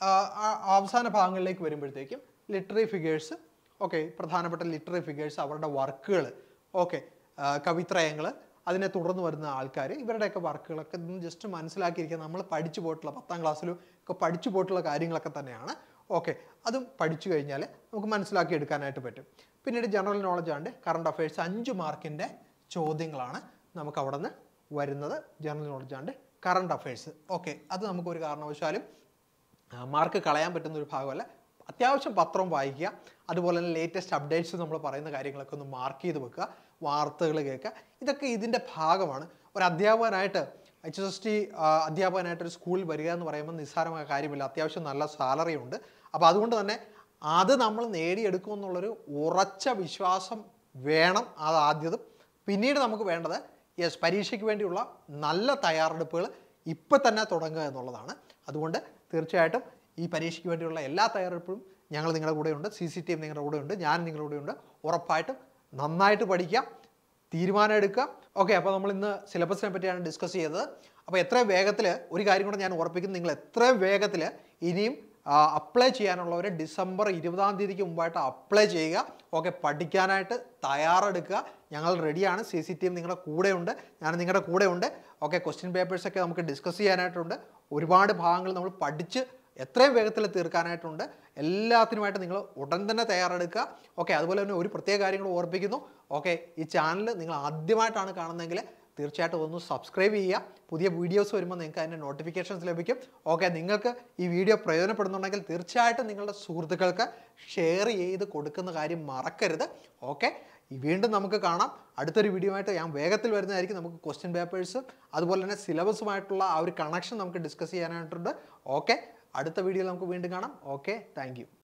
അവസാന ഭാഗങ്ങളിലേക്ക് വരുമ്പോഴത്തേക്കും ലിറ്റററി ഫിഗേഴ്സ്. ഓക്കെ, പ്രധാനപ്പെട്ട ലിറ്റററി ഫിഗേഴ്സ്, അവരുടെ വർക്കുകൾ. ഓക്കെ, കവിത്രയങ്ങൾ, അതിനെ തുടർന്ന് വരുന്ന ആൾക്കാർ, ഇവരുടെയൊക്കെ വർക്കുകളൊക്കെ ജസ്റ്റ് മനസ്സിലാക്കിയിരിക്കുക. നമ്മൾ പഠിച്ചു പോയിട്ടുള്ള പത്താം ക്ലാസ്സിലും ഒക്കെ പഠിച്ചു പോയിട്ടുള്ള കാര്യങ്ങളൊക്കെ തന്നെയാണ്. ഓക്കെ, അതും പഠിച്ചു കഴിഞ്ഞാൽ നമുക്ക് മനസ്സിലാക്കി എടുക്കാനായിട്ട് പറ്റും. പിന്നീട് general knowledge and current affairs, അഞ്ച് മാർക്കിൻ്റെ ചോദ്യങ്ങളാണ് നമുക്ക് അവിടെ നിന്ന് വരുന്നത്. General knowledge and current affairs. Okay, അത് നമുക്ക് ഒരു കാരണവശാലും മാർക്ക് കളയാൻ പറ്റുന്ന ഒരു ഭാഗമല്ല. അത്യാവശ്യം പത്രം വായിക്കുക, അതുപോലെ തന്നെ ലേറ്റസ്റ്റ് അപ്ഡേറ്റ്സ് നമ്മൾ പറയുന്ന കാര്യങ്ങളൊക്കെ ഒന്ന് മാർക്ക് ചെയ്ത് വെക്കുക, വാർത്തകൾ കേൾക്കുക, ഇതൊക്കെ ഇതിൻ്റെ ഭാഗമാണ്. ഒരു അധ്യാപകനായിട്ട് എച്ച് എസ് എസ് ടി അധ്യാപകനായിട്ടൊരു സ്കൂളിൽ വരിക എന്ന് പറയുമ്പോൾ നിസ്സാരമായ കാര്യമില്ല. അത്യാവശ്യം നല്ല സാലറി ഉണ്ട്. അപ്പോൾ അതുകൊണ്ട് തന്നെ അത് നമ്മൾ നേടിയെടുക്കുമെന്നുള്ളൊരു ഉറച്ച വിശ്വാസം വേണം. അത് ആദ്യതും. പിന്നീട് നമുക്ക് വേണ്ടത് യെസ് പരീക്ഷയ്ക്ക് വേണ്ടിയുള്ള നല്ല തയ്യാറെടുപ്പുകൾ ഇപ്പം തന്നെ തുടങ്ങുക എന്നുള്ളതാണ്. അതുകൊണ്ട് തീർച്ചയായിട്ടും ഈ പരീക്ഷയ്ക്ക് വേണ്ടിയുള്ള എല്ലാ തയ്യാറെടുപ്പും ഞങ്ങൾ നിങ്ങളുടെ കൂടെയുണ്ട്. സി സി ടി വി നിങ്ങളുടെ കൂടെയുണ്ട്, ഞാൻ നിങ്ങളുടെ കൂടെയുണ്ട്. ഉറപ്പായിട്ടും നന്നായിട്ട് പഠിക്കാം, തീരുമാനം എടുക്കുക. ഓക്കെ, അപ്പോൾ നമ്മൾ ഇന്ന് സിലബസിനെ പറ്റിയാണ് ഡിസ്കസ് ചെയ്തത്. അപ്പോൾ എത്രയും വേഗത്തിൽ ഒരു കാര്യം കൂടെ ഞാൻ ഉറപ്പിക്കുന്നു, നിങ്ങൾ എത്രയും വേഗത്തിൽ ഇനിയും അപ്ലൈ ചെയ്യാനുള്ളവർ ഡിസംബർ ഇരുപതാം തീയതിക്ക് മുമ്പായിട്ട് അപ്ലൈ ചെയ്യുക. ഓക്കെ, പഠിക്കാനായിട്ട് തയ്യാറെടുക്കുക. ഞങ്ങൾ റെഡിയാണ്. സി സി ടി വി നിങ്ങളുടെ കൂടെയുണ്ട്, ഞാൻ നിങ്ങളുടെ കൂടെയുണ്ട്. ഓക്കെ, ക്വസ്റ്റ്യൻ പേപ്പേഴ്സൊക്കെ നമുക്ക് ഡിസ്കസ് ചെയ്യാനായിട്ടുണ്ട്. ഒരുപാട് ഭാഗങ്ങൾ നമ്മൾ പഠിച്ച് എത്രയും വേഗത്തിൽ തീർക്കാനായിട്ടുണ്ട്. എല്ലാത്തിനുമായിട്ട് നിങ്ങൾ ഉടൻ തന്നെ തയ്യാറെടുക്കുക. ഓക്കെ, അതുപോലെ തന്നെ ഒരു പ്രത്യേക കാര്യങ്ങൾ ഓർപ്പിക്കുന്നു. ഓക്കെ, ഈ ചാനൽ നിങ്ങൾ ആദ്യമായിട്ടാണ് കാണുന്നതെങ്കിൽ തീർച്ചയായിട്ടും ഒന്ന് സബ്സ്ക്രൈബ് ചെയ്യുക. പുതിയ വീഡിയോസ് വരുമ്പോൾ നിങ്ങൾക്ക് അതിൻ്റെ നോട്ടിഫിക്കേഷൻസ് ലഭിക്കും. ഓക്കെ, നിങ്ങൾക്ക് ഈ വീഡിയോ പ്രയോജനപ്പെടുന്നുണ്ടെങ്കിൽ തീർച്ചയായിട്ടും നിങ്ങളുടെ സുഹൃത്തുക്കൾക്ക് ഷെയർ ചെയ്ത് കൊടുക്കുന്ന കാര്യം മറക്കരുത്. ഓക്കെ, വീണ്ടും നമുക്ക് കാണാം. അടുത്തൊരു വീഡിയോ ആയിട്ട് ഞാൻ വേഗത്തിൽ വരുന്നതായിരിക്കും. നമുക്ക് ക്വസ്റ്റ്യൻ പേപ്പേഴ്സും അതുപോലെ തന്നെ സിലബസുമായിട്ടുള്ള ആ ഒരു കണക്ഷൻ നമുക്ക് ഡിസ്കസ് ചെയ്യാനായിട്ടുണ്ട്. ഓക്കെ, അടുത്ത വീഡിയോയിൽ നമുക്ക് വീണ്ടും കാണാം. Okay, thank U.